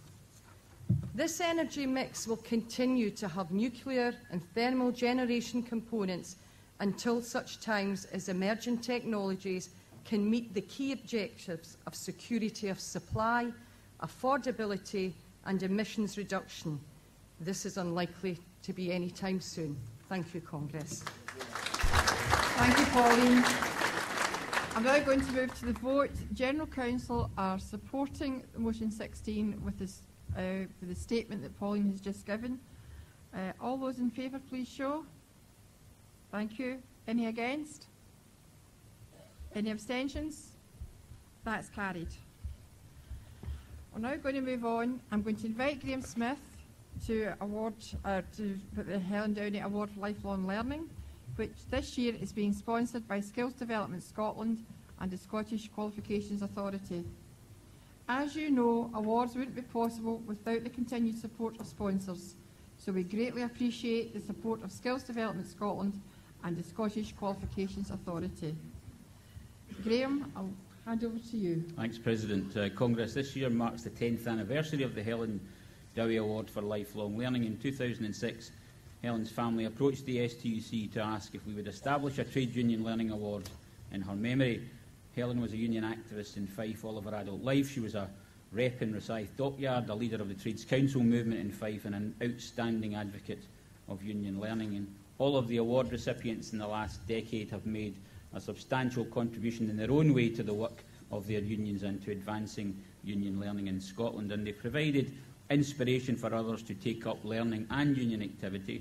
This energy mix will continue to have nuclear and thermal generation components until such times as emerging technologies can meet the key objectives of security of supply, affordability and emissions reduction. This is unlikely to be any time soon. Thank you, Congress. Thank you, Pauline. I'm now going to move to the vote. General Council are supporting motion 16 with the statement that Pauline has just given. All those in favour, please show. Thank you. Any against? Any abstentions? That's carried. We're now going to move on. I'm going to invite Graham Smith to put the Helen Downey Award for Lifelong Learning, which this year is being sponsored by Skills Development Scotland and the Scottish Qualifications Authority. As you know, awards wouldn't be possible without the continued support of sponsors, so we greatly appreciate the support of Skills Development Scotland and the Scottish Qualifications Authority. Graham, I'll hand over to you. Thanks, President. Congress, this year marks the 10th anniversary of the Helen Dowie Award for Lifelong Learning. In 2006, Helen's family approached the STUC to ask if we would establish a trade union learning award in her memory. Helen was a union activist in Fife all of her adult life. She was a rep in Rosyth Dockyard, a leader of the Trades Council movement in Fife and an outstanding advocate of union learning. And all of the award recipients in the last decade have made a substantial contribution in their own way to the work of their unions and to advancing union learning in Scotland. And they provided inspiration for others to take up learning and union activity.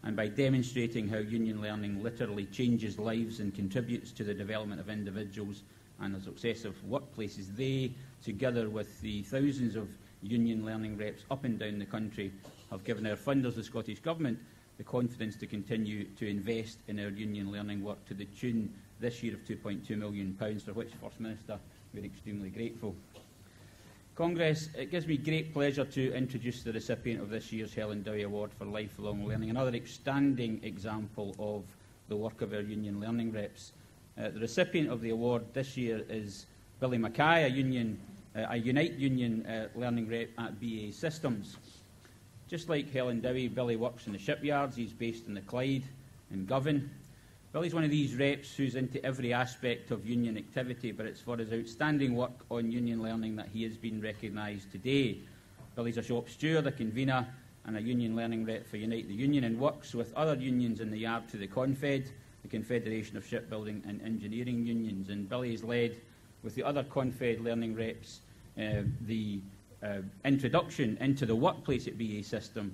and by demonstrating how union learning literally changes lives and contributes to the development of individuals and the success of workplaces, they, together with the thousands of union learning reps up and down the country, have given our funders, the Scottish Government, the confidence to continue to invest in our union learning work to the tune this year of £2.2 million, for which, First Minister, we are extremely grateful. Congress, it gives me great pleasure to introduce the recipient of this year's Helen Dowie Award for Lifelong Learning, another outstanding example of the work of our union learning reps. The recipient of the award this year is Billy Mackay, a Unite Union learning rep at BAE Systems. Just like Helen Dowie, Billy works in the shipyards. He's based in the Clyde in Govan. Billy's one of these reps who's into every aspect of union activity, but it's for his outstanding work on union learning that he has been recognised today. Billy's a shop steward, a convener and a union learning rep for Unite the Union, and works with other unions in the yard to the Confed, the Confederation of Shipbuilding and Engineering Unions. And Billy has led, with the other Confed learning reps, the introduction into the workplace at BAE Systems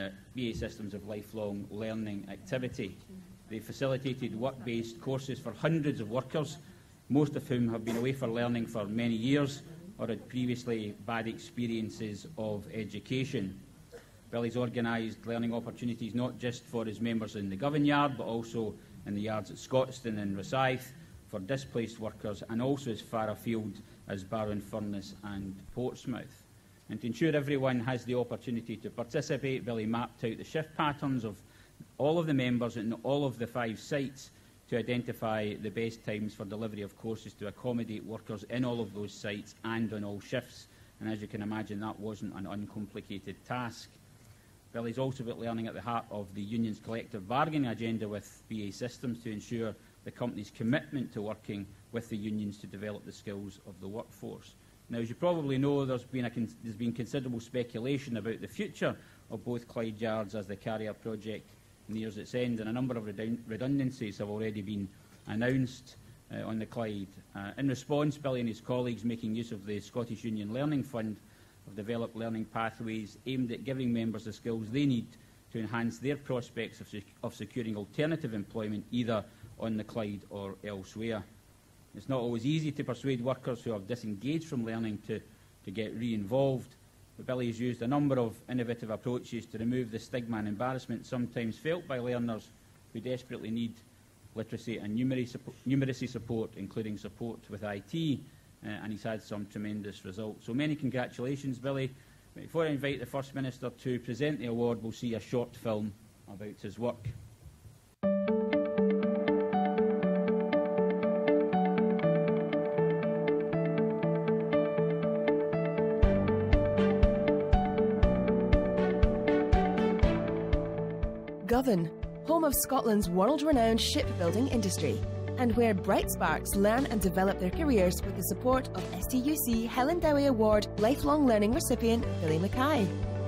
of lifelong learning activity. They facilitated work-based courses for hundreds of workers, most of whom have been away for learning for many years or had previously bad experiences of education. Billy's organised learning opportunities not just for his members in the Govan Yard, but also in the yards at Scotstoun and Rosyth for displaced workers, and also as far afield as Barrow-in-Furness and Portsmouth. And to ensure everyone has the opportunity to participate, Billy mapped out the shift patterns of all of the members in all of the 5 sites to identify the best times for delivery of courses to accommodate workers in all of those sites and on all shifts. And as you can imagine, that wasn't an uncomplicated task. Billy's also put learning at the heart of the union's collective bargaining agenda with BAE Systems to ensure the company's commitment to working with the unions to develop the skills of the workforce. Now, as you probably know, there's been considerable speculation about the future of both Clyde Yards as the Carrier project nears its end, and a number of redundancies have already been announced on the Clyde. In response, Billy and his colleagues, making use of the Scottish Union Learning Fund, have developed learning pathways aimed at giving members the skills they need to enhance their prospects of securing alternative employment either on the Clyde or elsewhere. It's not always easy to persuade workers who have disengaged from learning to get re-involved, but Billy has used a number of innovative approaches to remove the stigma and embarrassment sometimes felt by learners who desperately need literacy and numeracy support, including support with IT, and he's had some tremendous results. So many congratulations, Billy. Before I invite the First Minister to present the award, we'll see a short film about his work. Govan, home of Scotland's world-renowned shipbuilding industry, and where bright sparks learn and develop their careers with the support of STUC Helen Dowie Award Lifelong Learning recipient Billy Mackay.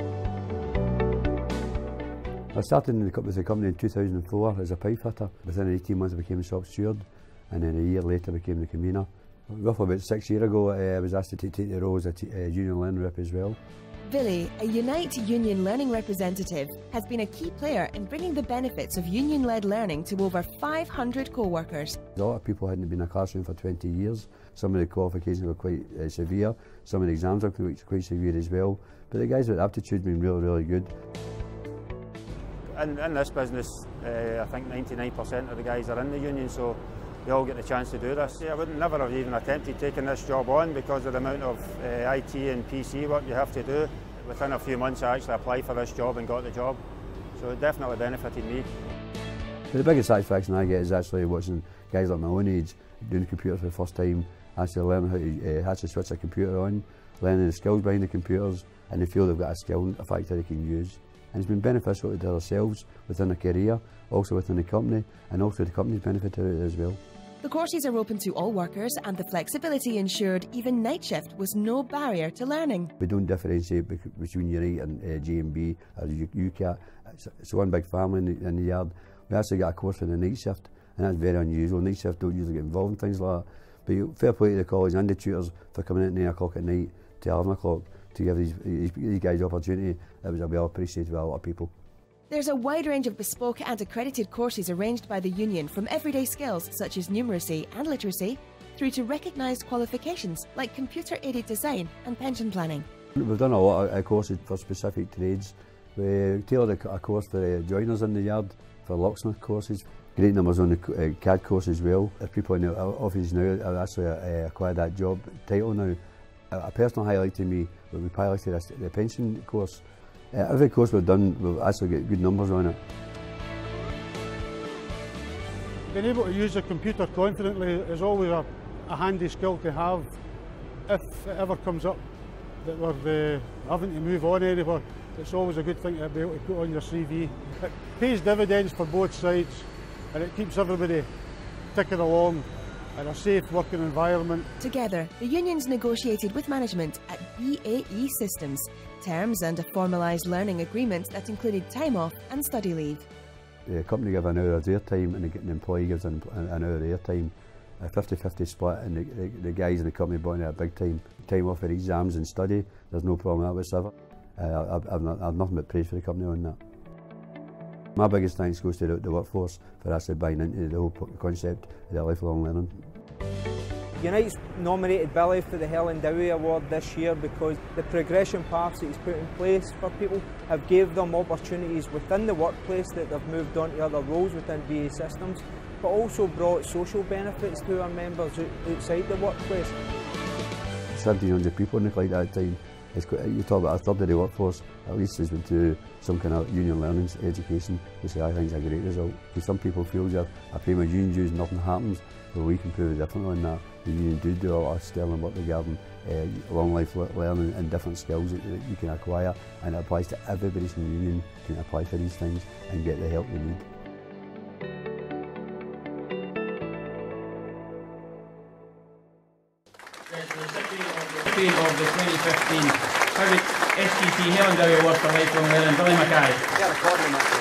I started with the company in 2004 as a pipe fitter. Within 18 months I became a shop steward, and then a year later I became the convener. Roughly about 6 years ago I was asked to take the role as a union learning rep as well. Billy, a Unite Union Learning representative, has been a key player in bringing the benefits of union-led learning to over 500 co-workers. A lot of people hadn't been in a classroom for 20 years. Some of the qualifications were quite severe. Some of the exams were quite severe as well. But the guys with aptitude have been really, really good. In this business, I think 99% of the guys are in the union, so they all get the chance to do this. I would never have even attempted taking this job on because of the amount of IT and PC work you have to do. Within a few months I actually applied for this job and got the job, so it definitely benefited me. But the biggest satisfaction I get is actually watching guys like my own age doing computers for the first time, actually learning how to switch a computer on, learning the skills behind the computers, and they feel they've got a skill, a factor they can use. And it's been beneficial to themselves within their career, also within the company, and also the company's benefited out of it as well. The courses are open to all workers, and the flexibility ensured even night shift was no barrier to learning. We don't differentiate between Unite and G&B or UCAT. It's one big family in the yard. We actually got a course for the night shift, and that's very unusual. Night shift don't usually get involved in things like that. But fair play to the college and the tutors for coming in at 9 o'clock at night to 11 o'clock to give these guys the opportunity. It was well appreciated by a lot of people. There's a wide range of bespoke and accredited courses arranged by the union, from everyday skills such as numeracy and literacy through to recognised qualifications like computer-aided design and pension planning. We've done a lot of courses for specific trades. We tailored a course for joiners in the yard, for locksmith courses. Great numbers on the CAD course as well. There's people in the office now have actually acquired that job title now. A personal highlight to me, when we piloted the pension course, every course we've done, we've actually got good numbers on it. Being able to use a computer confidently is always a handy skill to have if it ever comes up that we're having to move on anywhere. It's always a good thing to be able to put on your CV. It pays dividends for both sides and it keeps everybody ticking along in a safe working environment. Together, the unions negotiated with management at BAE Systems terms and a formalised learning agreement that included time off and study leave. The company gives an hour of their time and the employee gives an hour of their time. A 50-50 split, and the guys in the company bought a big time off for exams and study. There's no problem with that whatsoever. I've nothing but praise for the company on that. My biggest thanks goes to the workforce for actually buying into the whole concept of the lifelong learning. Unite's nominated Billy for the Helen Dowie Award this year because the progression paths that he's put in place for people have gave them opportunities within the workplace that they've moved on to other roles within BAE Systems, but also brought social benefits to our members outside the workplace. 1,700 people in the Clyde at that time. You talk about a third of the workforce, at least has been through some kind of union learning education, which I think is a great result. Some people feel that I pay my union dues and nothing happens, but we can prove it differently on that. The union do a lot of sterling work regarding long life learning and different skills that you can acquire, and it applies to everybody in the union can apply for these things and get the help they need. Of the 2015 SGT Helen Dowie Award for Lifelong Learning, Billy Mackay.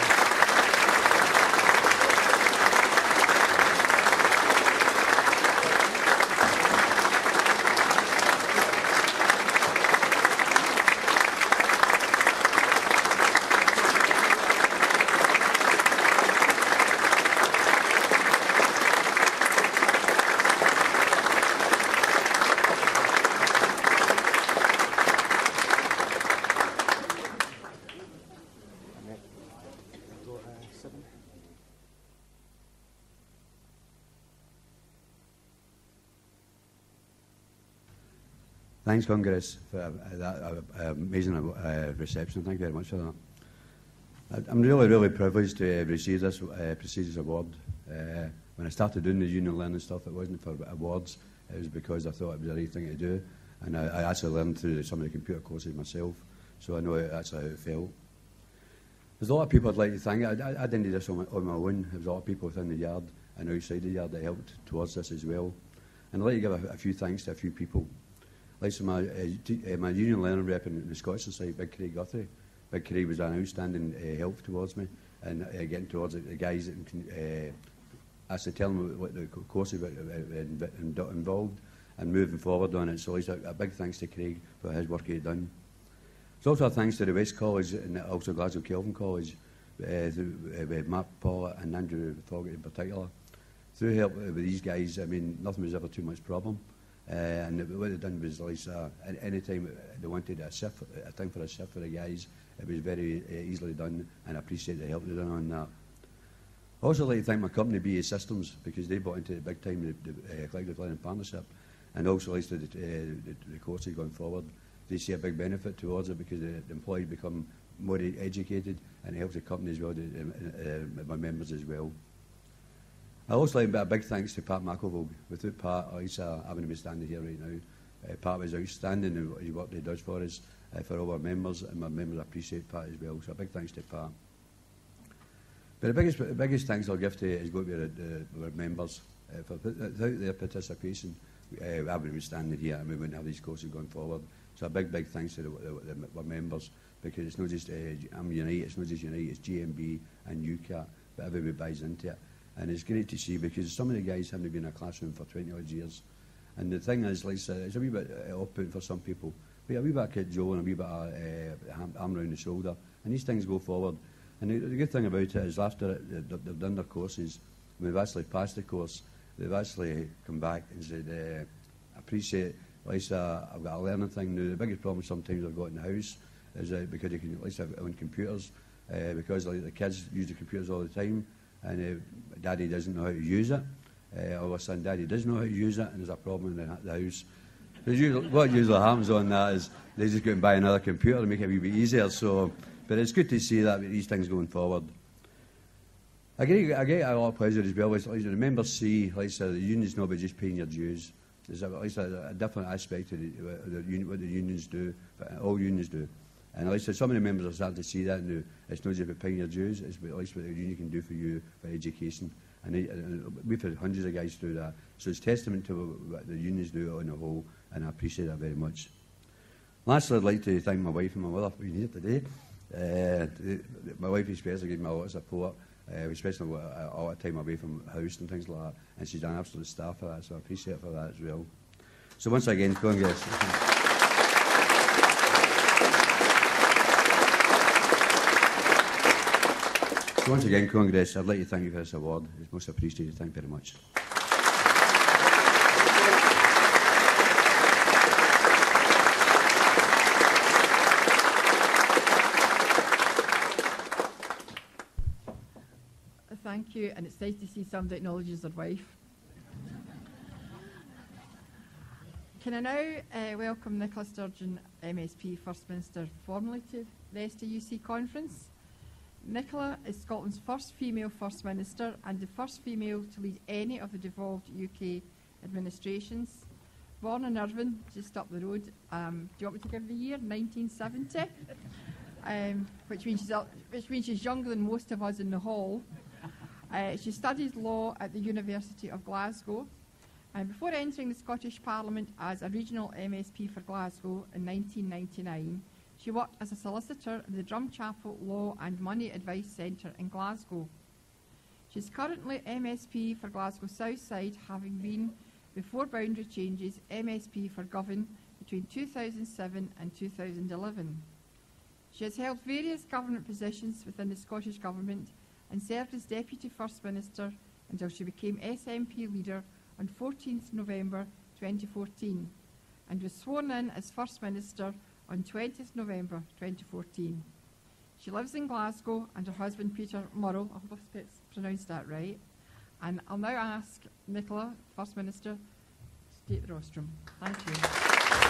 Thanks, Congress, for that amazing reception. Thank you very much for that. I'm really privileged to receive this prestigious award. When I started doing the union learning stuff, it wasn't for awards. It was because I thought it was the right thing to do. And I actually learned through some of the computer courses myself, so I know that's how it felt. There's a lot of people I'd like to thank. I didn't do this on my own. There's a lot of people within the yard and outside the yard that helped towards this as well. And I'd like to give a few thanks to a few people. Like my union learning rep in the Scottish Society, Big Craig Guthrie. Big Craig was an outstanding help towards me and getting towards the guys that can actually tell them what the courses involved and moving forward on it. So it's a big thanks to Craig for his work he'd done. It's also a thanks to the West College and also Glasgow Kelvin College, with Mark Paula and Andrew Foggett in particular. Through help with these guys, I mean, nothing was ever too much problem. And what they done was, like, any time they wanted a thing for a shift for the guys, it was very easily done, and I appreciate the help they done on that. I also like to thank my company, BAE Systems, because they bought into it big time, the Collective Learning Partnership, and also like the courses going forward. They see a big benefit towards it because the employees become more educated, and it helps the company as well, my members as well. I also like a big thanks to Pat McElvogue. Without Pat, I wouldn't be standing here right now. Pat was outstanding in what he does for us, for all our members, and my members appreciate Pat as well. So a big thanks to Pat. But the biggest thanks I'll give to is going to our members. Without their participation, I wouldn't be standing here and we wouldn't have these courses going forward. So a big thanks to our members, because it's not just I'm Unite, it's not just Unite, it's GMB and UCAT, but everybody buys into it. And it's great to see, because some of the guys haven't been in a classroom for 20 odd years. And the thing is, like I said, it's a wee bit off-putting for some people. But a wee bit of Kid Joe and a wee bit of arm around the shoulder. And these things go forward. And the good thing about it is after they've done their courses, we've actually passed the course, they've actually come back and said, I appreciate, Lisa, I've got a learning thing now. The biggest problem sometimes I've got in the house is because you can at least have it on computers, because the kids use the computers all the time, and Daddy doesn't know how to use it. All of a sudden, Daddy does know how to use it, and there's a problem in the house. What usually happens on that is they just go and buy another computer to make it a wee bit easier. So, but it's good to see that with these things going forward. I get a lot of pleasure as well. The members see, like I said, the union's not about just paying your dues. There's at least a different aspect of what the unions do, all unions do. And like I said, some of the members are starting to see that now. It's not just about paying your dues, it's about at least what the union can do for you for education. And we've had hundreds of guys do that. So it's testament to what the unions do on the whole, and I appreciate that very much. Lastly, I'd like to thank my wife and my mother for being here today. My wife especially gave me a lot of support. We spent a lot of time away from the house and things like that, and she's done absolute star for that, so I appreciate her for that as well. So once again, Congress. So once again, Congress, I'd like to thank you for this award. It's most appreciated. Thank you very much. Thank you, and it's nice to see somebody acknowledges their wife. Can I now welcome Nicola Sturgeon, MSP First Minister, formally to the STUC conference. Nicola is Scotland's first female First Minister and the first female to lead any of the devolved UK administrations. Born in Irvine, just up the road. Do you want me to give the year? 1970, which means she's younger than most of us in the hall. She studied law at the University of Glasgow, and before entering the Scottish Parliament as a regional MSP for Glasgow in 1999, she worked as a solicitor at the Drumchapel Law and Money Advice Centre in Glasgow. She is currently MSP for Glasgow Southside, having been, before boundary changes, MSP for Govan between 2007 and 2011. She has held various government positions within the Scottish Government and served as Deputy First Minister until she became SNP leader on 14th November 2014 and was sworn in as First Minister on 20th November 2014. She lives in Glasgow and her husband Peter Murrell, I hope I've pronounced that right, and I'll now ask Nicola, First Minister, to take the rostrum. Thank you.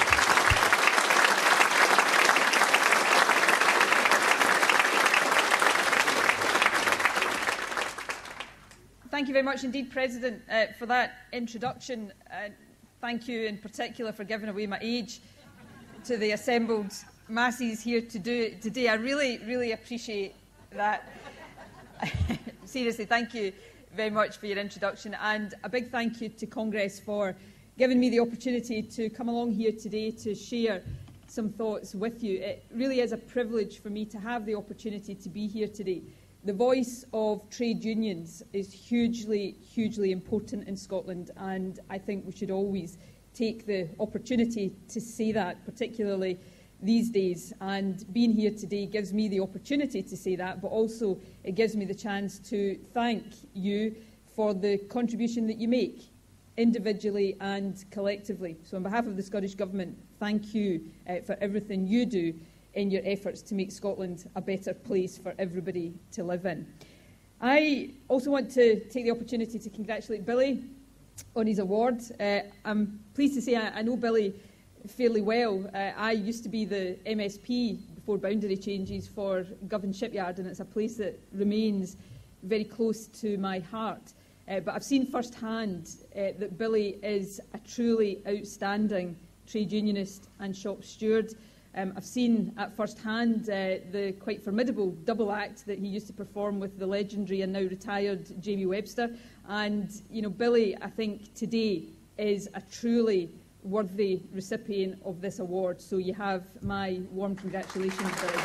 Thank you very much indeed, President, for that introduction. Thank you in particular for giving away my age to the assembled masses here today. I really, really appreciate that. Seriously, thank you very much for your introduction, and a big thank you to Congress for giving me the opportunity to come along here today to share some thoughts with you. It really is a privilege for me to have the opportunity to be here today. The voice of trade unions is hugely, hugely important in Scotland, and I think we should always take the opportunity to say that, particularly these days. And being here today gives me the opportunity to say that, but also it gives me the chance to thank you for the contribution that you make, individually and collectively. So on behalf of the Scottish Government, thank you for everything you do in your efforts to make Scotland a better place for everybody to live in. I also want to take the opportunity to congratulate Billy on his award. I'm pleased to say I know Billy fairly well. I used to be the MSP before boundary changes for Govan Shipyard, and it's a place that remains very close to my heart. But I've seen firsthand that Billy is a truly outstanding trade unionist and shop steward. I've seen at first hand the quite formidable double act that he used to perform with the legendary and now retired Jamie Webster. And, you know, Billy, I think today is a truly worthy recipient of this award. So you have my warm congratulations, Billy.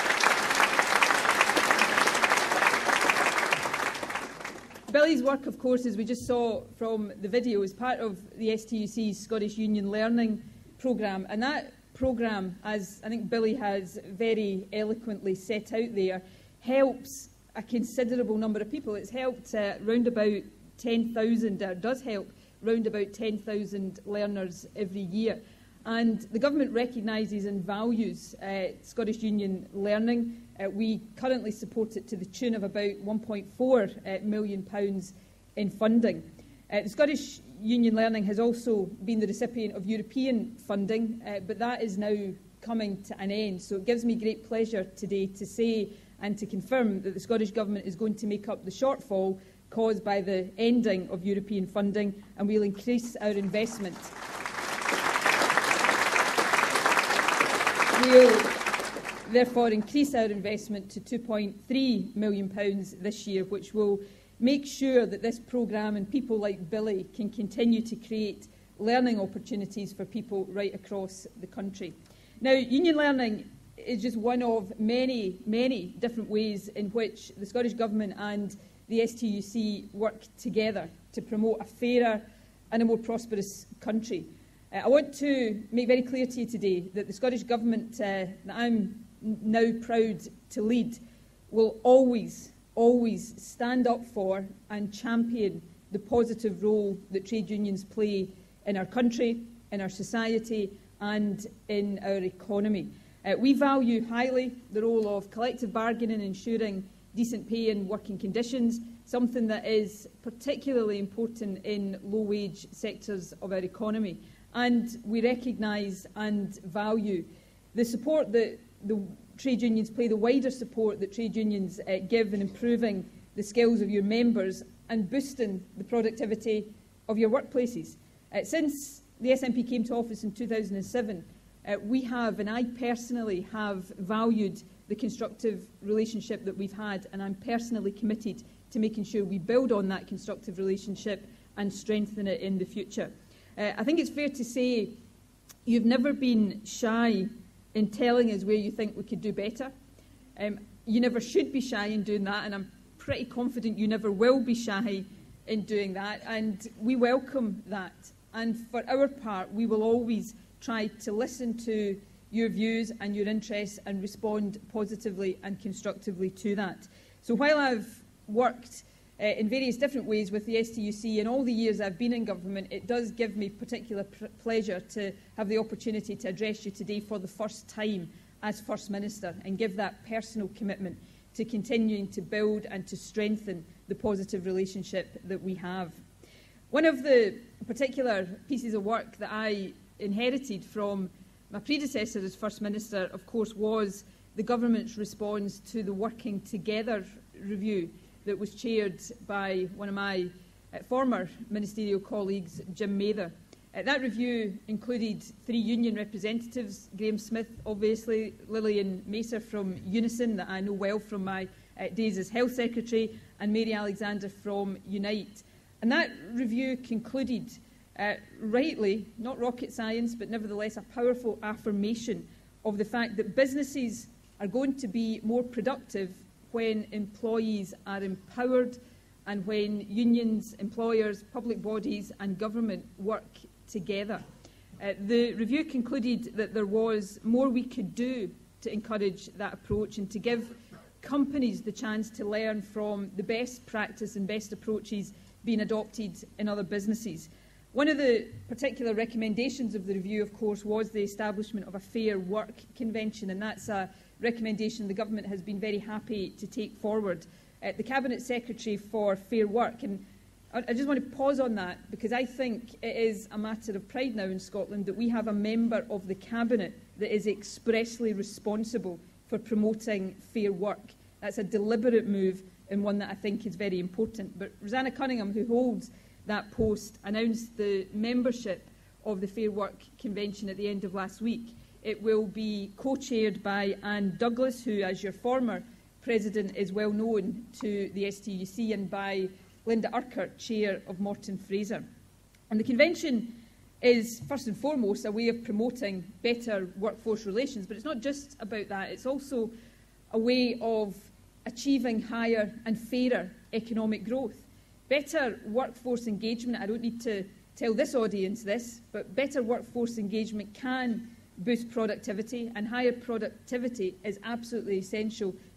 Billy's work, of course, as we just saw from the video, is part of the STUC's Scottish Union Learning programme, and that programme, as I think Billy has very eloquently set out there, helps a considerable number of people. It's helped round about 10,000, or does help round about 10,000 learners every year. And the government recognises and values Scottish Union Learning. We currently support it to the tune of about £1.4 million in funding. The Scottish Union Learning has also been the recipient of European funding, but that is now coming to an end. So it gives me great pleasure today to say and to confirm that the Scottish Government is going to make up the shortfall caused by the ending of European funding, and we'll increase our investment. We'll therefore increase our investment to £2.3 million this year, which will make sure that this programme and people like Billy can continue to create learning opportunities for people right across the country. Now, Union Learning is just one of many, many different ways in which the Scottish Government and the STUC work together to promote a fairer and a more prosperous country. I want to make very clear to you today that the Scottish Government that I'm now proud to lead will always stand up for and champion the positive role that trade unions play in our country, in our society and in our economy. We value highly the role of collective bargaining, ensuring decent pay and working conditions, something that is particularly important in low-wage sectors of our economy. And we recognise and value the support that the trade unions play, the wider support that trade unions give in improving the skills of your members and boosting the productivity of your workplaces. Since the SNP came to office in 2007, we have, and I personally have, valued the constructive relationship that we've had, and I'm personally committed to making sure we build on that constructive relationship and strengthen it in the future. I think it's fair to say you've never been shy in telling us where you think we could do better. You never should be shy in doing that, and I'm pretty confident you never will be shy in doing that, and we welcome that. And for our part, we will always try to listen to your views and your interests and respond positively and constructively to that. So while I've worked in various different ways with the STUC in all the years I've been in government, it does give me particular pleasure to have the opportunity to address you today for the first time as First Minister and give that personal commitment to continuing to build and to strengthen the positive relationship that we have. One of the particular pieces of work that I inherited from my predecessor as First Minister, of course, was the government's response to the Working Together review that was chaired by one of my former ministerial colleagues, Jim Mather. That review included 3 union representatives, Graham Smith, obviously, Lillian Macer from Unison, that I know well from my days as Health Secretary, and Mary Alexander from Unite. And that review concluded, rightly, not rocket science, but nevertheless a powerful affirmation of the fact that businesses are going to be more productive when employees are empowered and when unions, employers, public bodies and government work together. The review concluded that there was more we could do to encourage that approach and to give companies the chance to learn from the best practice and best approaches being adopted in other businesses. One of the particular recommendations of the review, of course, was the establishment of a Fair Work Convention, and that's a recommendation the Government has been very happy to take forward. The Cabinet Secretary for Fair Work, and I just want to pause on that because I think it is a matter of pride now in Scotland that we have a member of the Cabinet that is expressly responsible for promoting fair work. That's a deliberate move and one that I think is very important. But Rosanna Cunningham, who holds that post, announced the membership of the Fair Work Convention at the end of last week. It will be co-chaired by Anne Douglas, who, as your former President, is well known to the STUC, and by Linda Urquhart, Chair of Morton Fraser. And the convention is, first and foremost, a way of promoting better workforce relations, but it's not just about that. It's also a way of achieving higher and fairer economic growth. Better workforce engagement, I don't need to tell this audience this, but better workforce engagement can boost productivity, and higher productivity is absolutely essential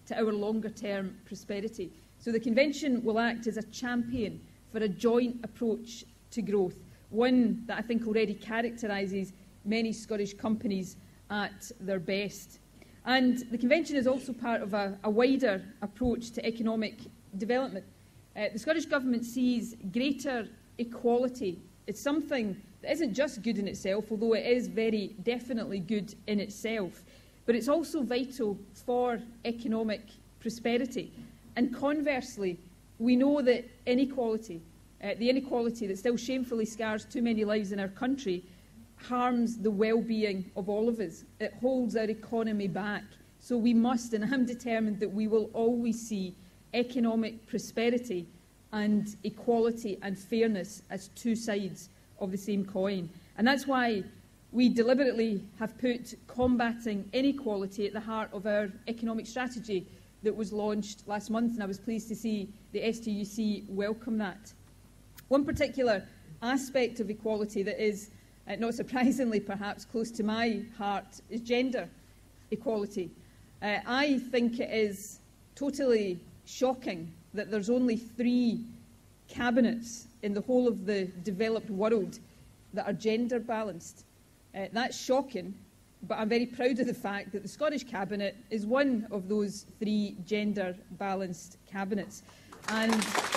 to our longer-term prosperity. So the Convention will act as a champion for a joint approach to growth, one that I think already characterises many Scottish companies at their best. And the Convention is also part of a wider approach to economic development. The Scottish Government sees greater equality. It's something that isn't just good in itself, although it is very definitely good in itself, but it's also vital for economic prosperity. And conversely, we know that inequality, the inequality that still shamefully scars too many lives in our country, harms the well-being of all of us. It holds our economy back. So we must, and I'm determined that we will always see economic prosperity and equality and fairness as two sides of the same coin. And that's why we deliberately have put combating inequality at the heart of our economic strategy that was launched last month, and I was pleased to see the STUC welcome that. One particular aspect of equality that is, not surprisingly perhaps, close to my heart is gender equality. I think it is totally shocking that there's only 3 cabinets in the whole of the developed world that are gender balanced. That's shocking, but I'm very proud of the fact that the Scottish Cabinet is one of those 3 gender balanced cabinets. And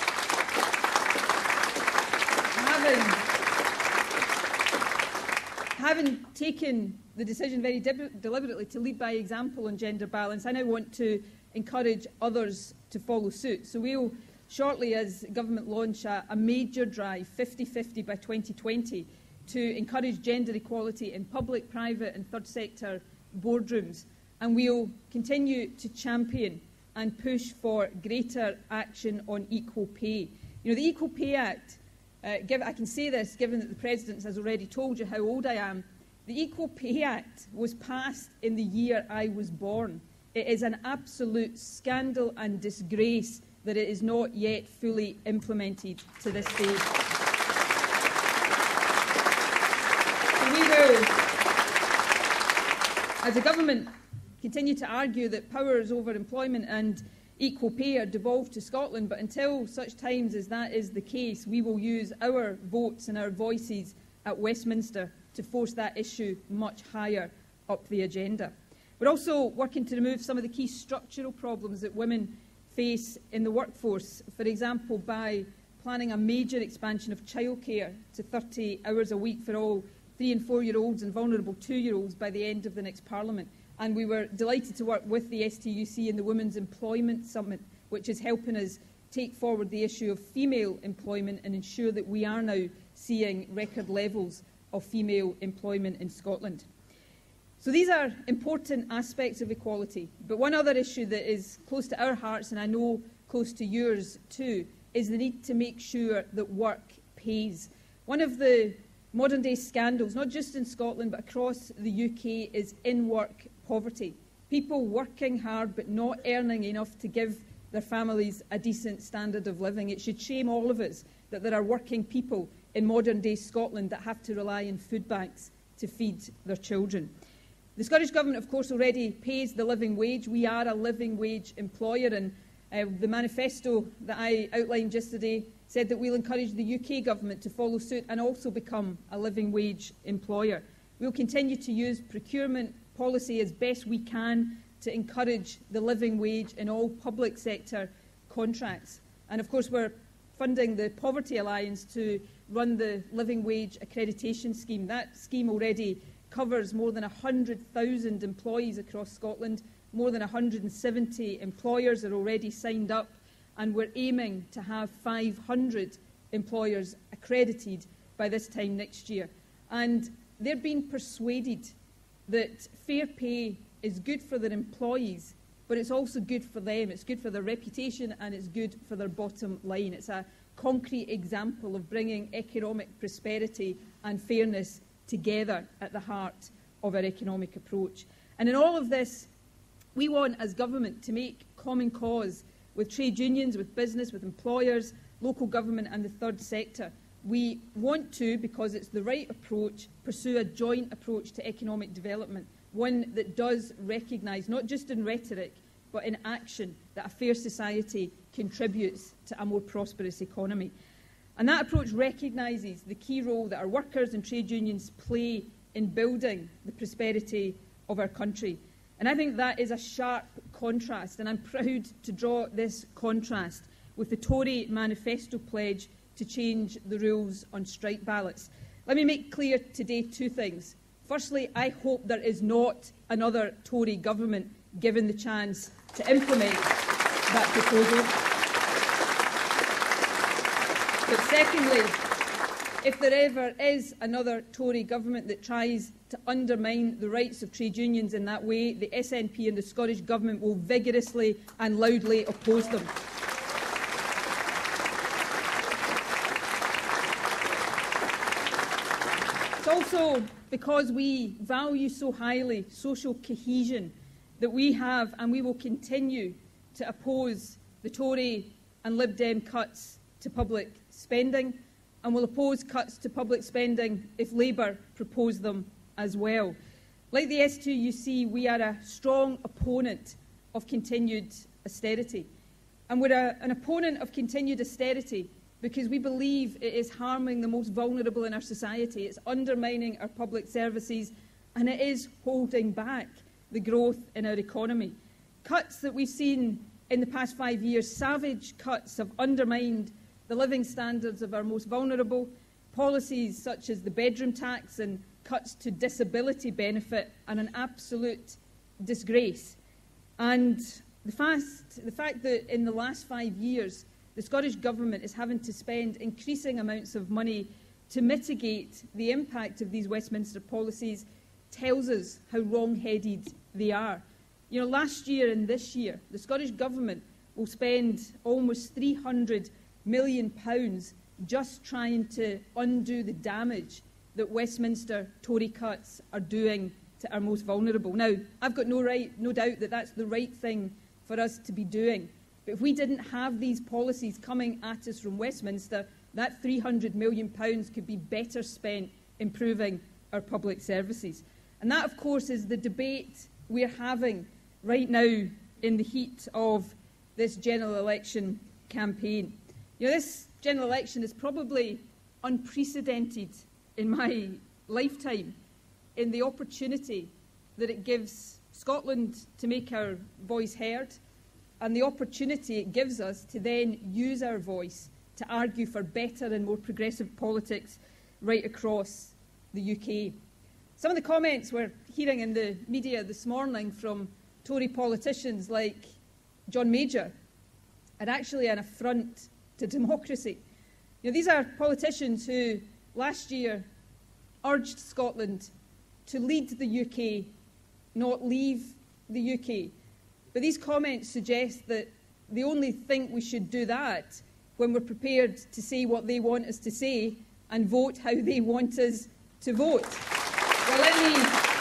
having taken the decision very deliberately to lead by example on gender balance, I now want to encourage others to follow suit. So we'll shortly, as government, launch a major drive, 50-50 by 2020, to encourage gender equality in public, private and third sector boardrooms. And we'll continue to champion and push for greater action on equal pay. You know, the Equal Pay Act, I can say this given that the President has already told you how old I am, the Equal Pay Act was passed in the year I was born. It is an absolute scandal and disgrace that it is not yet fully implemented to this day. So we will, as a government, continue to argue that powers over employment and equal pay are devolved to Scotland, but until such times as that is the case, we will use our votes and our voices at Westminster to force that issue much higher up the agenda. We're also working to remove some of the key structural problems that women face in the workforce, for example, by planning a major expansion of childcare to 30 hours a week for all 3- and 4-year-olds and vulnerable 2-year-olds by the end of the next Parliament. And we were delighted to work with the STUC in the Women's Employment Summit, which is helping us take forward the issue of female employment and ensure that we are now seeing record levels of female employment in Scotland. So these are important aspects of equality. But one other issue that is close to our hearts, and I know close to yours too, is the need to make sure that work pays. One of the modern-day scandals, not just in Scotland but across the UK, is in-work poverty. People working hard but not earning enough to give their families a decent standard of living. It should shame all of us that there are working people in modern-day Scotland that have to rely on food banks to feed their children. The Scottish Government, of course, already pays the living wage. We are a living wage employer, and the manifesto that I outlined yesterday said that we'll encourage the UK Government to follow suit and also become a living wage employer. We'll continue to use procurement policy as best we can to encourage the living wage in all public sector contracts. And of course we're funding the Poverty Alliance to run the Living Wage Accreditation Scheme. That scheme already covers more than 100,000 employees across Scotland. More than 170 employers are already signed up, and we're aiming to have 500 employers accredited by this time next year. And they're being persuaded that fair pay is good for their employees, but it's also good for them. It's good for their reputation and it's good for their bottom line. It's a concrete example of bringing economic prosperity and fairness together at the heart of our economic approach. And in all of this, we want, as government, to make common cause with trade unions, with business, with employers, local government and the third sector. We want to, because it's the right approach, pursue a joint approach to economic development, one that does recognise, not just in rhetoric, but in action, that a fair society contributes to a more prosperous economy. And that approach recognises the key role that our workers and trade unions play in building the prosperity of our country. And I think that is a sharp contrast, and I'm proud to draw this contrast with the Tory manifesto pledge to change the rules on strike ballots. Let me make clear today two things. Firstly, I hope there is not another Tory government given the chance to implement that proposal. But secondly, if there ever is another Tory government that tries to undermine the rights of trade unions in that way, the SNP and the Scottish Government will vigorously and loudly oppose them. It's also because we value so highly social cohesion that we have and we will continue to oppose the Tory and Lib Dem cuts to public spending, and will oppose cuts to public spending if Labour propose them as well. Like the STUC, we are a strong opponent of continued austerity. And we're an opponent of continued austerity because we believe it is harming the most vulnerable in our society, it's undermining our public services, and it is holding back the growth in our economy. Cuts that we've seen in the past 5 years, savage cuts, have undermined the living standards of our most vulnerable. Policies such as the bedroom tax and cuts to disability benefit are an absolute disgrace. And the fact that in the last 5 years the Scottish Government is having to spend increasing amounts of money to mitigate the impact of these Westminster policies tells us how wrong-headed they are. You know, last year and this year, the Scottish Government will spend almost £300 million just trying to undo the damage that Westminster Tory cuts are doing to our most vulnerable. Now, I've got no doubt that that's the right thing for us to be doing. But if we didn't have these policies coming at us from Westminster, that £300 million could be better spent improving our public services. And that, of course, is the debate we're having right now in the heat of this general election campaign. You know, this general election is probably unprecedented in my lifetime in the opportunity that it gives Scotland to make our voice heard, and the opportunity it gives us to then use our voice to argue for better and more progressive politics right across the UK. Some of the comments we're hearing in the media this morning from Tory politicians like John Major are actually an affront to democracy. You know, these are politicians who last year urged Scotland to lead the UK, not leave the UK. But these comments suggest that they only think we should do that when we're prepared to say what they want us to say and vote how they want us to vote. Well, let me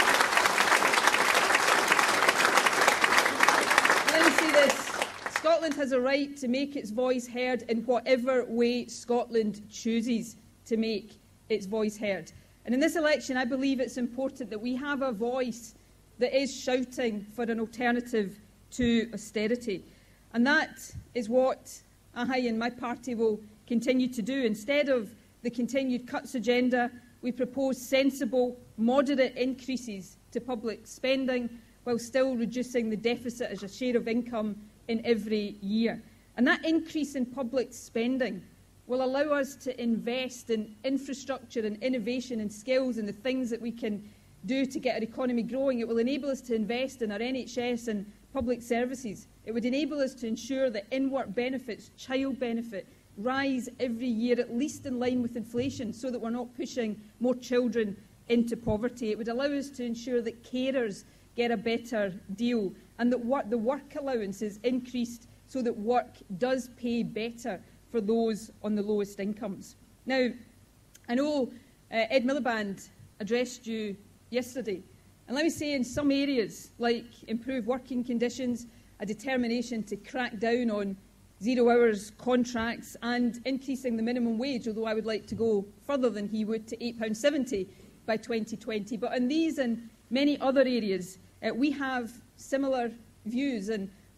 say this. Scotland has a right to make its voice heard in whatever way Scotland chooses to make its voice heard. And in this election, I believe it's important that we have a voice that is shouting for an alternative to austerity. And that is what I and my party will continue to do. Instead of the continued cuts agenda, we propose sensible, moderate increases to public spending while still reducing the deficit as a share of income in every year. And that increase in public spending will allow us to invest in infrastructure and innovation and skills and the things that we can do to get our economy growing. It will enable us to invest in our NHS and public services. It would enable us to ensure that in-work benefits, child benefit, rise every year at least in line with inflation so that we're not pushing more children into poverty. It would allow us to ensure that carers get a better deal and that the work allowance is increased so that work does pay better for those on the lowest incomes. Now, I know Ed Miliband addressed you yesterday, and let me say in some areas, like improved working conditions, a determination to crack down on 0 hours contracts and increasing the minimum wage, although I would like to go further than he would to £8.70 by 2020. But in these and many other areas, we have similar views. And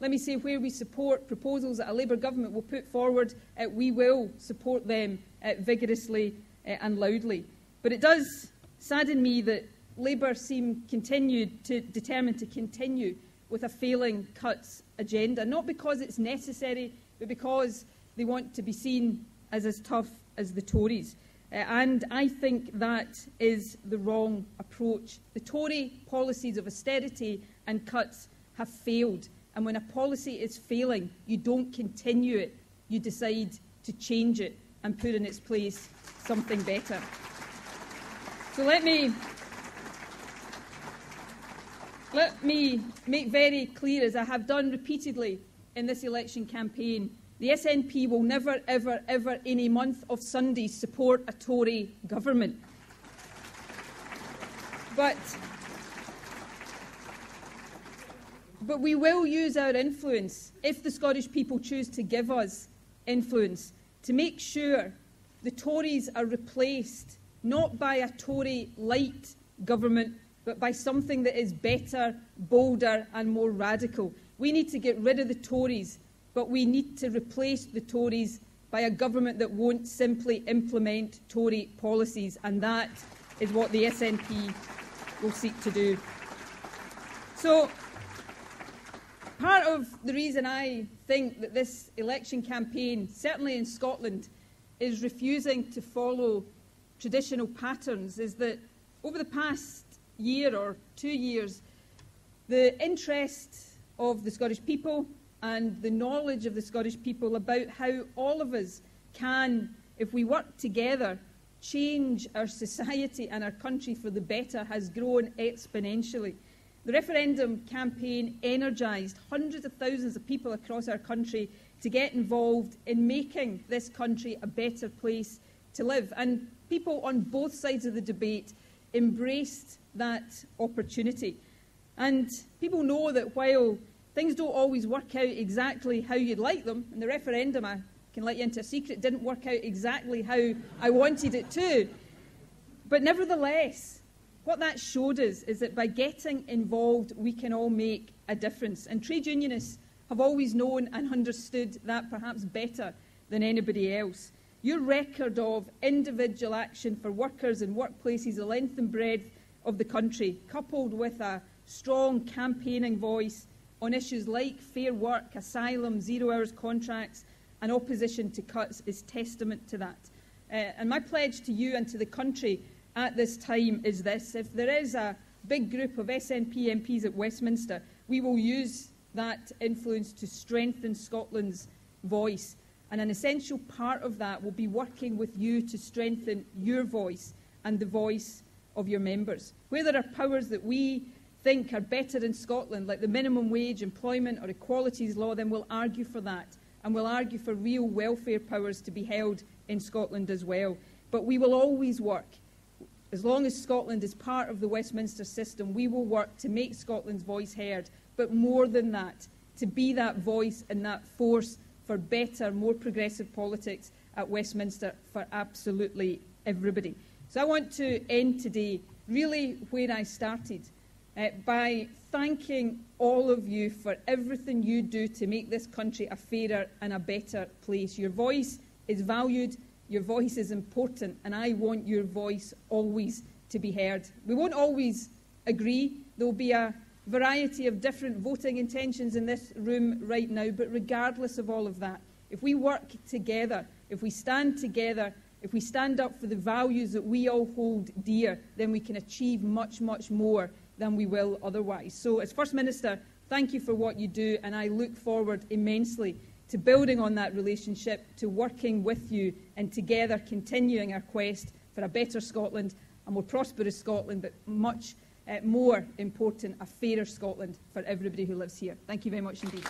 let me say where we support proposals that a Labour government will put forward, we will support them vigorously and loudly. But it does sadden me that Labour seem determined to continue with a failing cuts agenda, not because it's necessary, but because they want to be seen as tough as the Tories. And I think that is the wrong approach. The Tory policies of austerity and cuts have failed. And when a policy is failing, you don't continue it. You decide to change it and put in its place something better. So let me make very clear, as I have done repeatedly in this election campaign, the SNP will never, ever, ever in a month of Sundays support a Tory government. But we will use our influence, if the Scottish people choose to give us influence, to make sure the Tories are replaced not by a Tory-light government, but by something that is better, bolder and more radical. We need to get rid of the Tories, but we need to replace the Tories by a government that won't simply implement Tory policies, and that is what the SNP will seek to do. So, part of the reason I think that this election campaign, certainly in Scotland, is refusing to follow traditional patterns is that over the past year or 2 years, the interest of the Scottish people and the knowledge of the Scottish people about how all of us can, if we work together, change our society and our country for the better has grown exponentially. The referendum campaign energised hundreds of thousands of people across our country to get involved in making this country a better place to live. And people on both sides of the debate embraced that opportunity. And people know that while things don't always work out exactly how you'd like them, and the referendum, I can let you into a secret, didn't work out exactly how I wanted it to, but nevertheless, what that showed us is that by getting involved, we can all make a difference. And trade unionists have always known and understood that perhaps better than anybody else. Your record of individual action for workers in workplaces the length and breadth of the country, coupled with a strong campaigning voice on issues like fair work, asylum, 0 hours contracts and opposition to cuts, is testament to that. And my pledge to you and to the country at this time is this: if there is a big group of SNP MPs at Westminster, we will use that influence to strengthen Scotland's voice. And an essential part of that will be working with you to strengthen your voice and the voice of your members. Where there are powers that we think are better in Scotland, like the minimum wage, employment or equalities law, then we'll argue for that. And we'll argue for real welfare powers to be held in Scotland as well. But we will always work. As long as Scotland is part of the Westminster system, we will work to make Scotland's voice heard. But more than that, to be that voice and that force for better, more progressive politics at Westminster for absolutely everybody. So I want to end today really where I started, by thanking all of you for everything you do to make this country a fairer and a better place. Your voice is valued, your voice is important, and I want your voice always to be heard. We won't always agree. There will be a variety of different voting intentions in this room right now, but regardless of all of that, if we work together, if we stand together, if we stand up for the values that we all hold dear, then we can achieve much, much more than we will otherwise. So, as First Minister, thank you for what you do, and I look forward immensely to building on that relationship, to working with you, and together continuing our quest for a better Scotland, a more prosperous Scotland, but much more important, a fairer Scotland for everybody who lives here. Thank you very much indeed.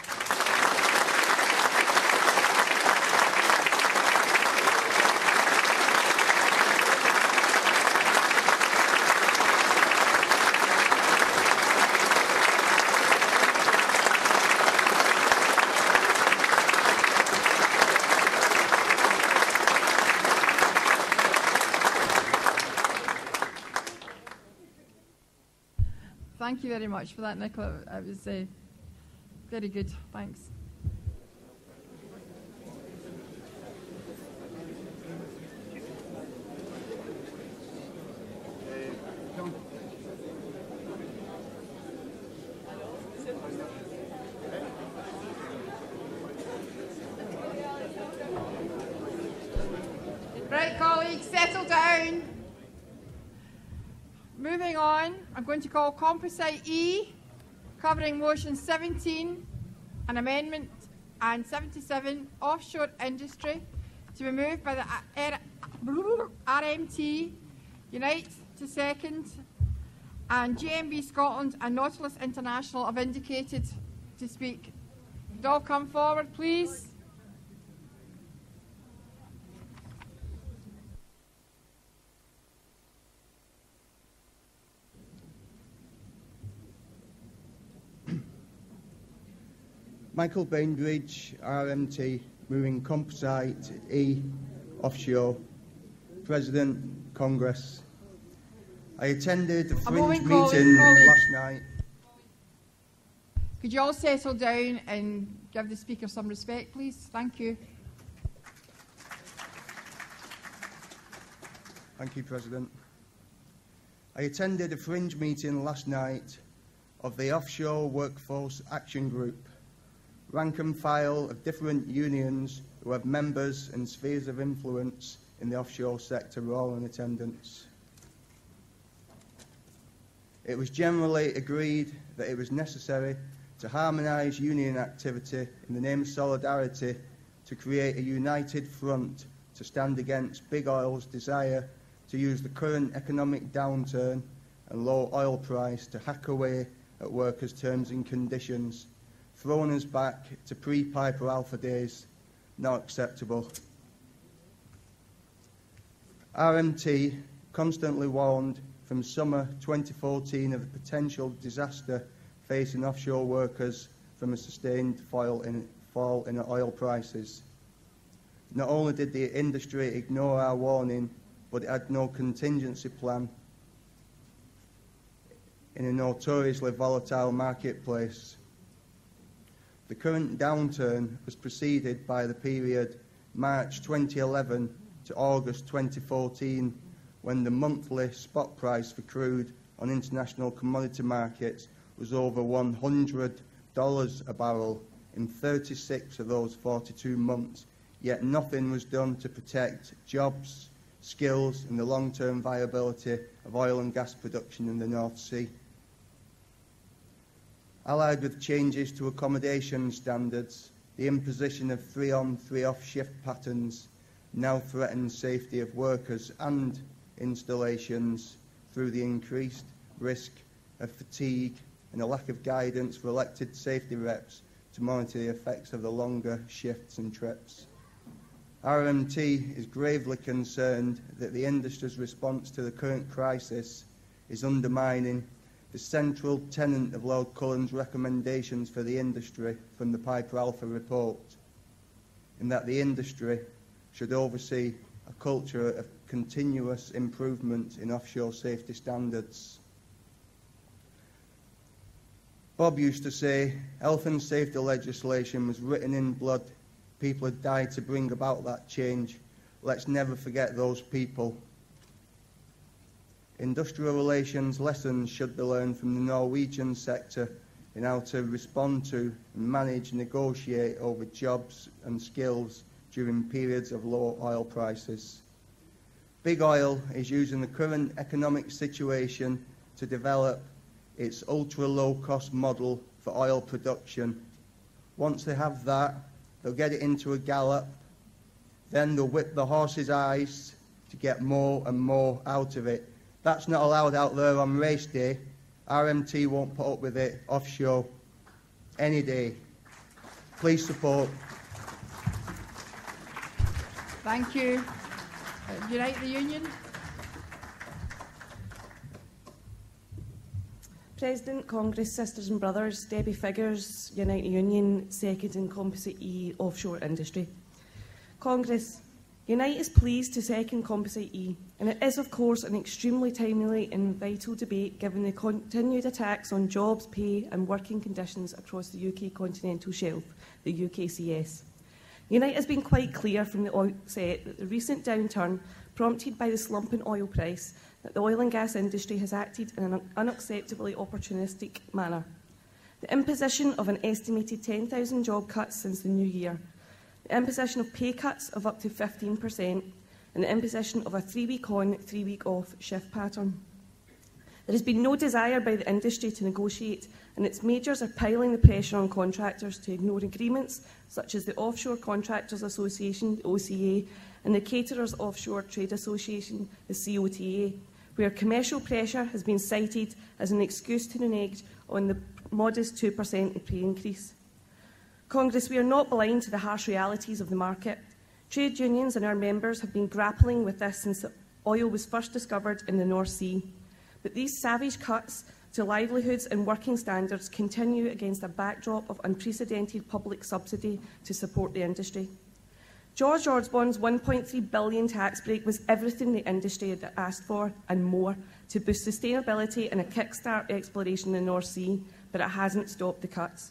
Thank you very much for that, Nicola. It was Very good, thanks. Right, colleagues, settle down. Moving on, I'm going to call Composite E, covering motion 17, an amendment, and 77, offshore industry, to be moved by the RMT, Unite to second, and GMB Scotland and Nautilus International have indicated to speak. Would all come forward, please? Michael Bainbridge, RMT, moving Composite E, offshore, President, Congress. I attended a fringe meeting last night. Could you all settle down and give the Speaker some respect, please? Thank you. Thank you, President. I attended a fringe meeting last night of the Offshore Workforce Action Group, rank and file of different unions who have members and spheres of influence in the offshore sector were all in attendance. It was generally agreed that it was necessary to harmonise union activity in the name of solidarity to create a united front to stand against big oil's desire to use the current economic downturn and low oil price to hack away at workers' terms and conditions, throwing us back to pre-Piper Alpha days. Not acceptable. RMT constantly warned from summer 2014 of the potential disaster facing offshore workers from a sustained fall in oil prices. Not only did the industry ignore our warning, but it had no contingency plan in a notoriously volatile marketplace. The current downturn was preceded by the period March 2011 to August 2014, when the monthly spot price for crude on international commodity markets was over $100 a barrel in 36 of those 42 months, yet nothing was done to protect jobs, skills and the long-term viability of oil and gas production in the North Sea. Allied with changes to accommodation standards, the imposition of 3-on, 3-off shift patterns now threatens safety of workers and installations through the increased risk of fatigue and a lack of guidance for elected safety reps to monitor the effects of the longer shifts and trips. RMT is gravely concerned that the industry's response to the current crisis is undermining the central tenet of Lord Cullen's recommendations for the industry from the Piper Alpha report, in that the industry should oversee a culture of continuous improvement in offshore safety standards. Bob used to say, health and safety legislation was written in blood. People had died to bring about that change. Let's never forget those people. Industrial relations lessons should be learned from the Norwegian sector in how to respond to and manage and negotiate over jobs and skills during periods of low oil prices. Big Oil is using the current economic situation to develop its ultra-low-cost model for oil production. Once they have that, they'll get it into a gallop, then they'll whip the horse's eyes to get more and more out of it. That's not allowed out there on race day. RMT won't put up with it offshore any day. Please support. Thank you. Unite the Union. President, Congress, Sisters and Brothers, Debbie Figures, Unite the Union, second in Composite E, offshore industry. Congress, Unite is pleased to second Composite E, and it is of course an extremely timely and vital debate given the continued attacks on jobs, pay and working conditions across the UK continental shelf, the UKCS. Unite has been quite clear from the outset that the recent downturn, prompted by the slump in oil price, that the oil and gas industry has acted in an unacceptably opportunistic manner. The imposition of an estimated 10,000 job cuts since the new year, the imposition of pay cuts of up to 15%, and the imposition of a 3-week on, 3-week off shift pattern. There has been no desire by the industry to negotiate, and its majors are piling the pressure on contractors to ignore agreements such as the Offshore Contractors Association, the OCA, and the Caterers Offshore Trade Association, the COTA, where commercial pressure has been cited as an excuse to renege on the modest 2% pay increase. Congress, we are not blind to the harsh realities of the market. Trade unions and our members have been grappling with this since oil was first discovered in the North Sea. But these savage cuts to livelihoods and working standards continue against a backdrop of unprecedented public subsidy to support the industry. George Osborne's £1.3 billion tax break was everything the industry had asked for and more to boost sustainability and a kickstart exploration in the North Sea, but it hasn't stopped the cuts.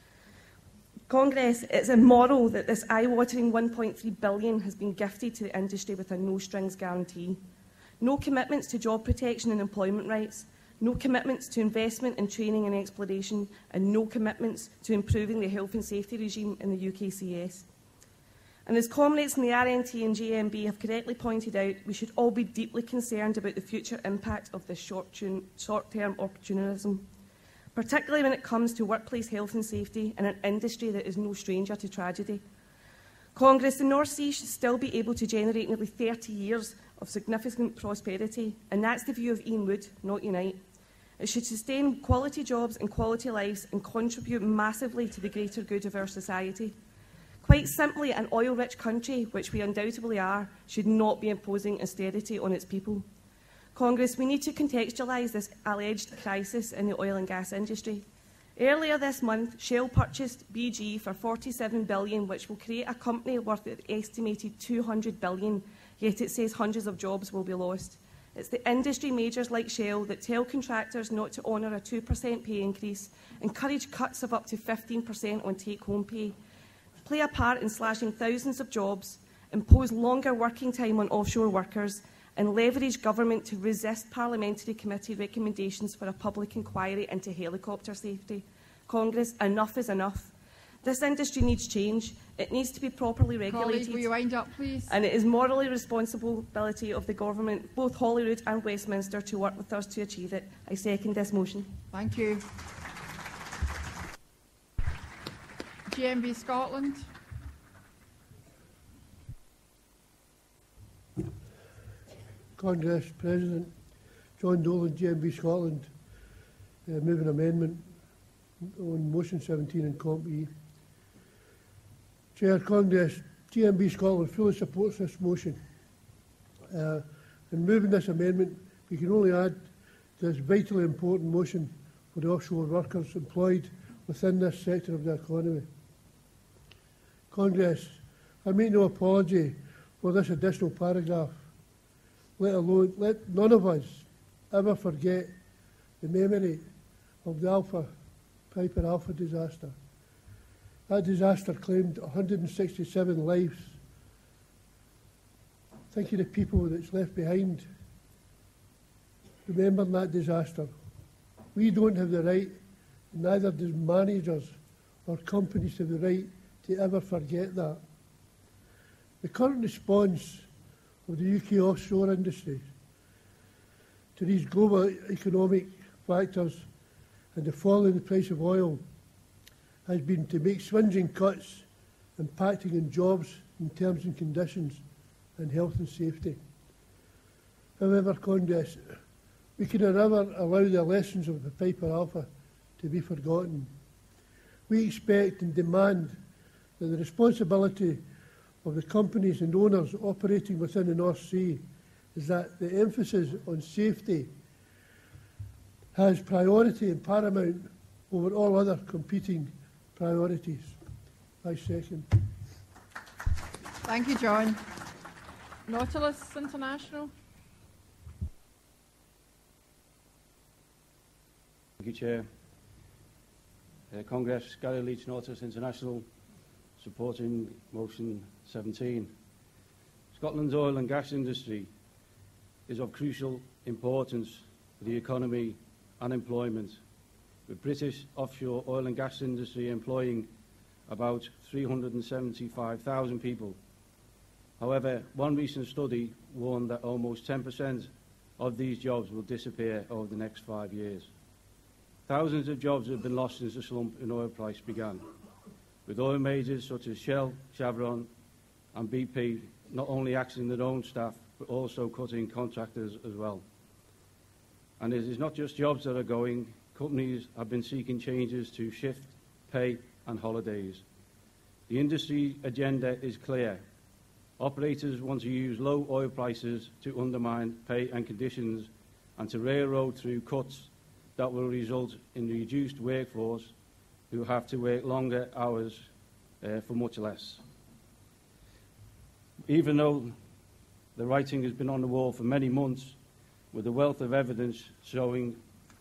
Congress, it's immoral that this eye-watering £1.3 billion has been gifted to the industry with a no-strings guarantee. No commitments to job protection and employment rights, no commitments to investment in training and exploration, and no commitments to improving the health and safety regime in the UKCS. And as comrades in the RNT and JMB have correctly pointed out, we should all be deeply concerned about the future impact of this short-term opportunism, particularly when it comes to workplace health and safety in an industry that is no stranger to tragedy. Congress, the North Sea should still be able to generate nearly 30 years of significant prosperity, and that's the view of Ian Wood, not Unite. It should sustain quality jobs and quality lives and contribute massively to the greater good of our society. Quite simply, an oil-rich country, which we undoubtedly are, should not be imposing austerity on its people. Congress, we need to contextualise this alleged crisis in the oil and gas industry. Earlier this month, Shell purchased BG for $47 billion, which will create a company worth an estimated $200 billion, yet it says hundreds of jobs will be lost. It's the industry majors like Shell that tell contractors not to honour a 2% pay increase, encourage cuts of up to 15% on take-home pay, play a part in slashing thousands of jobs, impose longer working time on offshore workers, and leverage government to resist parliamentary committee recommendations for a public inquiry into helicopter safety. Congress, enough is enough. This industry needs change. It needs to be properly regulated. Colleague, will you wind up, please? And it is morally responsibility of the government, both Holyrood and Westminster, to work with us to achieve it. I second this motion. Thank you. GMB Scotland. Congress President John Dolan, GMB Scotland, move an amendment on motion 17 and Comp E. Chair, Congress, GMB Scotland fully supports this motion. In moving this amendment, we can only add this vitally important motion for the offshore workers employed within this sector of the economy. Congress, I make no apology for this additional paragraph. Let none of us ever forget the memory of the Piper Alpha disaster. That disaster claimed 167 lives. Think of the people that's left behind. Remembering that disaster. We don't have the right, neither does managers or companies have the right to ever forget that. The current response of the UK offshore industry to these global economic factors and the fall in the price of oil has been to make swingeing cuts impacting on jobs and terms and conditions and health and safety. However, Congress, we can never allow the lessons of the Piper Alpha to be forgotten. We expect and demand that the responsibility of the companies and owners operating within the North Sea is that the emphasis on safety has priority and paramount over all other competing priorities. I second. Thank you, John. Nautilus International. Thank you, Chair. Congress, Gary Leach, Nautilus International, supporting motion 17. Scotland's oil and gas industry is of crucial importance for the economy and employment, with British offshore oil and gas industry employing about 375,000 people. However, one recent study warned that almost 10% of these jobs will disappear over the next 5 years. Thousands of jobs have been lost since the slump in oil price began, with oil majors such as Shell, Chevron and BP not only axing their own staff, but also cutting contractors as well. And it is not just jobs that are going. Companies have been seeking changes to shift, pay and holidays. The industry agenda is clear. Operators want to use low oil prices to undermine pay and conditions and to railroad through cuts that will result in a reduced workforce who have to work longer hours for much less. Even though the writing has been on the wall for many months, with a wealth of evidence showing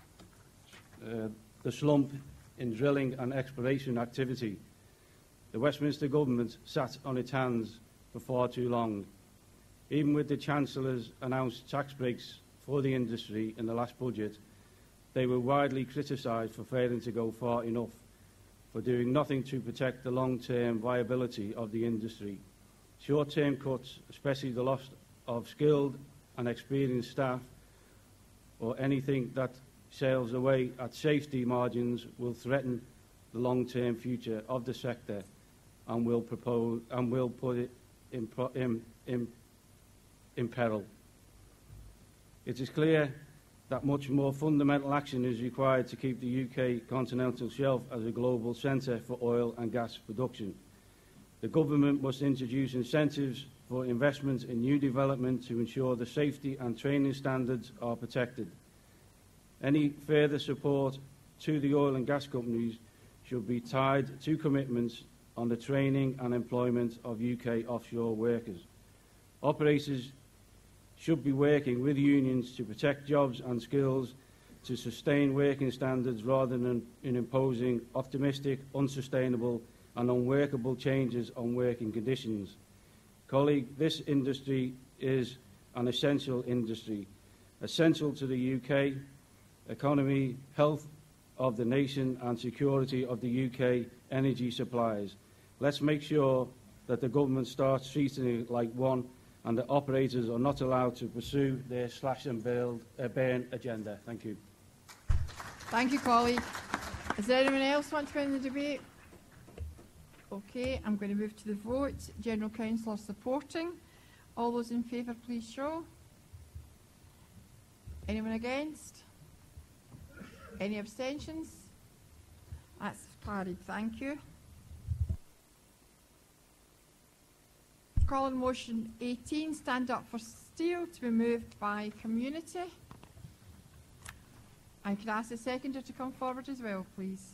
the slump in drilling and exploration activity, the Westminster government sat on its hands for far too long. Even with the Chancellor's announced tax breaks for the industry in the last budget, they were widely criticised for failing to go far enough, for doing nothing to protect the long-term viability of the industry. Short-term cuts, especially the loss of skilled and experienced staff, or anything that sails away at safety margins, will threaten the long-term future of the sector and will put it in peril. It is clear that much more fundamental action is required to keep the UK continental shelf as a global centre for oil and gas production. The government must introduce incentives for investment in new development to ensure the safety and training standards are protected. Any further support to the oil and gas companies should be tied to commitments on the training and employment of UK offshore workers. Operators should be working with unions to protect jobs and skills, to sustain working standards rather than in imposing optimistic, unsustainable and unworkable changes on working conditions. Colleague, this industry is an essential industry, essential to the UK economy, health of the nation and security of the UK energy supplies. Let's make sure that the government starts treating it like one and that operators are not allowed to pursue their slash and burn agenda. Thank you. Thank you, colleague. Is there anyone else want to go in the debate? Okay, I'm going to move to the vote. General Councillor supporting. All those in favour, please show. Anyone against? Any abstentions? That's carried. Thank you. Call on motion 18, Stand Up for Steel, to be moved by community. I could ask the seconder to come forward as well, please.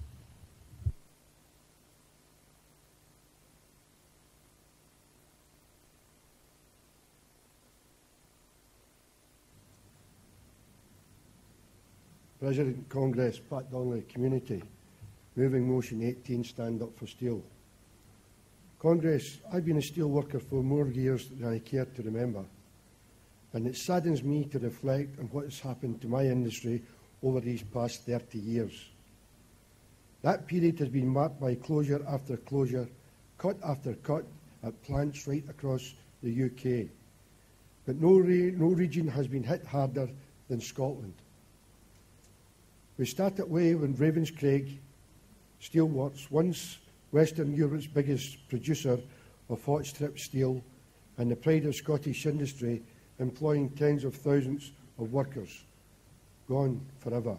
President Congress, Pat Donnelly, Community. Moving motion 18, Stand Up for Steel. Congress, I've been a steel worker for more years than I care to remember, and it saddens me to reflect on what has happened to my industry over these past 30 years. That period has been marked by closure after closure, cut after cut at plants right across the UK. But no region has been hit harder than Scotland. We started way when Ravenscraig Steelworks, once Western Europe's biggest producer of hot strip steel and the pride of Scottish industry, employing tens of thousands of workers, gone forever.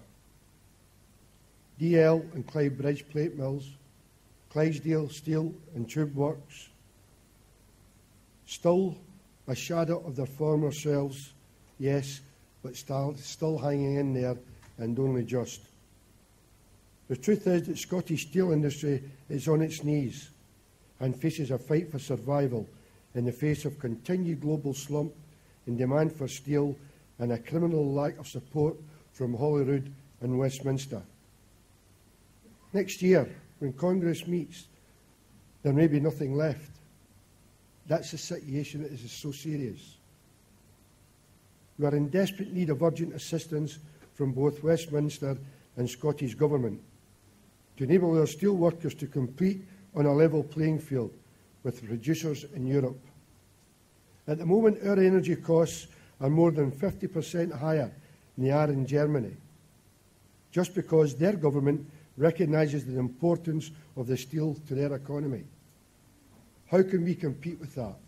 DL and Clyde Bridge plate mills, Clydesdale Steel and Tube Works, still a shadow of their former selves, yes, but still hanging in there, and only just. The truth is that Scottish steel industry is on its knees and faces a fight for survival in the face of continued global slump in demand for steel and a criminal lack of support from Holyrood and Westminster. Next year, when Congress meets, there may be nothing left. That's a situation that is so serious. We are in desperate need of urgent assistance from both Westminster and Scottish Government to enable our steel workers to compete on a level playing field with producers in Europe. At the moment, our energy costs are more than 50% higher than they are in Germany, just because their government recognises the importance of the steel to their economy. How can we compete with that?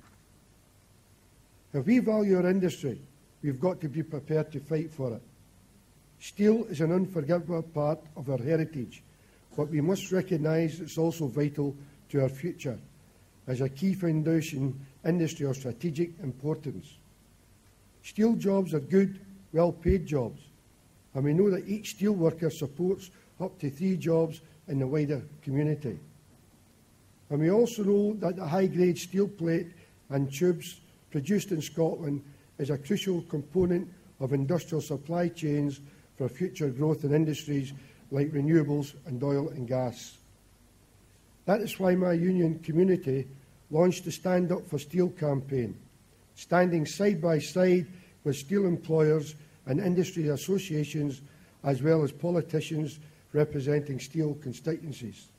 If we value our industry, we've got to be prepared to fight for it. Steel is an unforgivable part of our heritage, but we must recognise it's also vital to our future as a key foundation industry of strategic importance. Steel jobs are good, well-paid jobs, and we know that each steel worker supports up to 3 jobs in the wider community. And we also know that the high-grade steel plate and tubes produced in Scotland is a crucial component of industrial supply chains for future growth in industries like renewables and oil and gas. That is why my union community launched the Stand Up for Steel campaign, standing side by side with steel employers and industry associations, as well as politicians representing steel constituencies.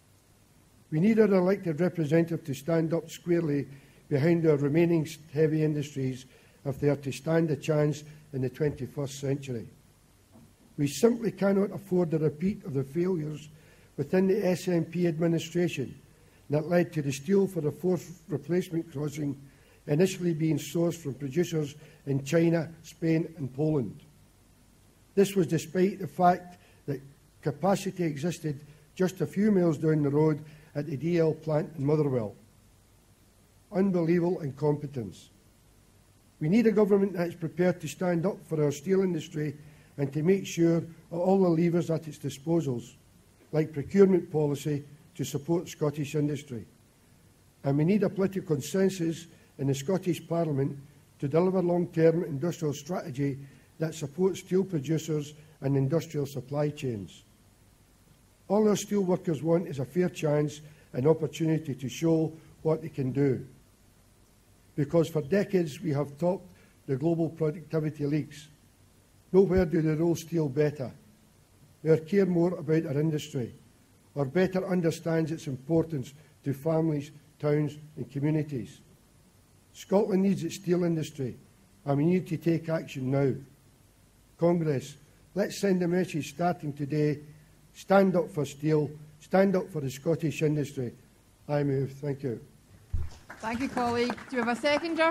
We need our elected representative to stand up squarely behind our remaining heavy industries if they are to stand a chance in the 21st century. We simply cannot afford a repeat of the failures within the SNP administration that led to the steel for the 4th replacement crossing initially being sourced from producers in China, Spain and Poland. This was despite the fact that capacity existed just a few miles down the road at the DL plant in Motherwell. Unbelievable incompetence. We need a government that is prepared to stand up for our steel industry and to make sure all the levers at its disposals, like procurement policy, to support Scottish industry. And we need a political consensus in the Scottish Parliament to deliver long-term industrial strategy that supports steel producers and industrial supply chains. All our steel workers want is a fair chance and opportunity to show what they can do. Because for decades we have topped the global productivity leagues. Nowhere do they roll steel better, or care more about our industry, or better understands its importance to families, towns and communities. Scotland needs its steel industry, and we need to take action now. Congress, let's send a message starting today. Stand up for steel, stand up for the Scottish industry. I move. Thank you. Thank you, colleague. Do we have a seconder?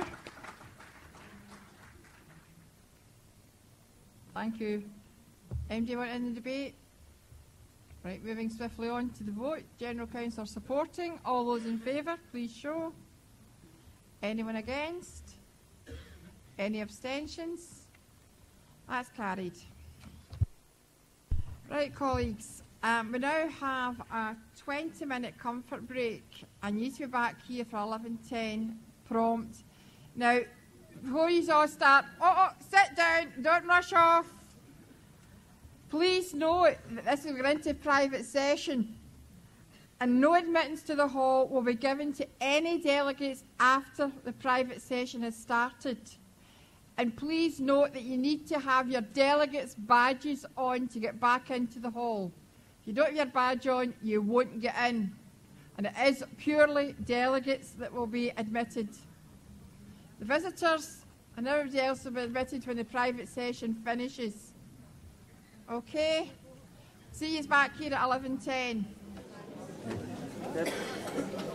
Thank you. Do you want to end the debate? Right, moving swiftly on to the vote. General Council supporting. All those in favour, please show. Anyone against? Any abstentions? That's carried. Right, colleagues, we now have a 20-minute comfort break. I need to be back here for 11:10 prompt. Now, before you all start, sit down, don't rush off. Please note that this is going into private session, and no admittance to the hall will be given to any delegates after the private session has started. And please note that you need to have your delegates' badges on to get back into the hall. If you don't have your badge on, you won't get in. And it is purely delegates that will be admitted. The visitors and everybody else will be admitted when the private session finishes. Okay? See you back here at 11:10.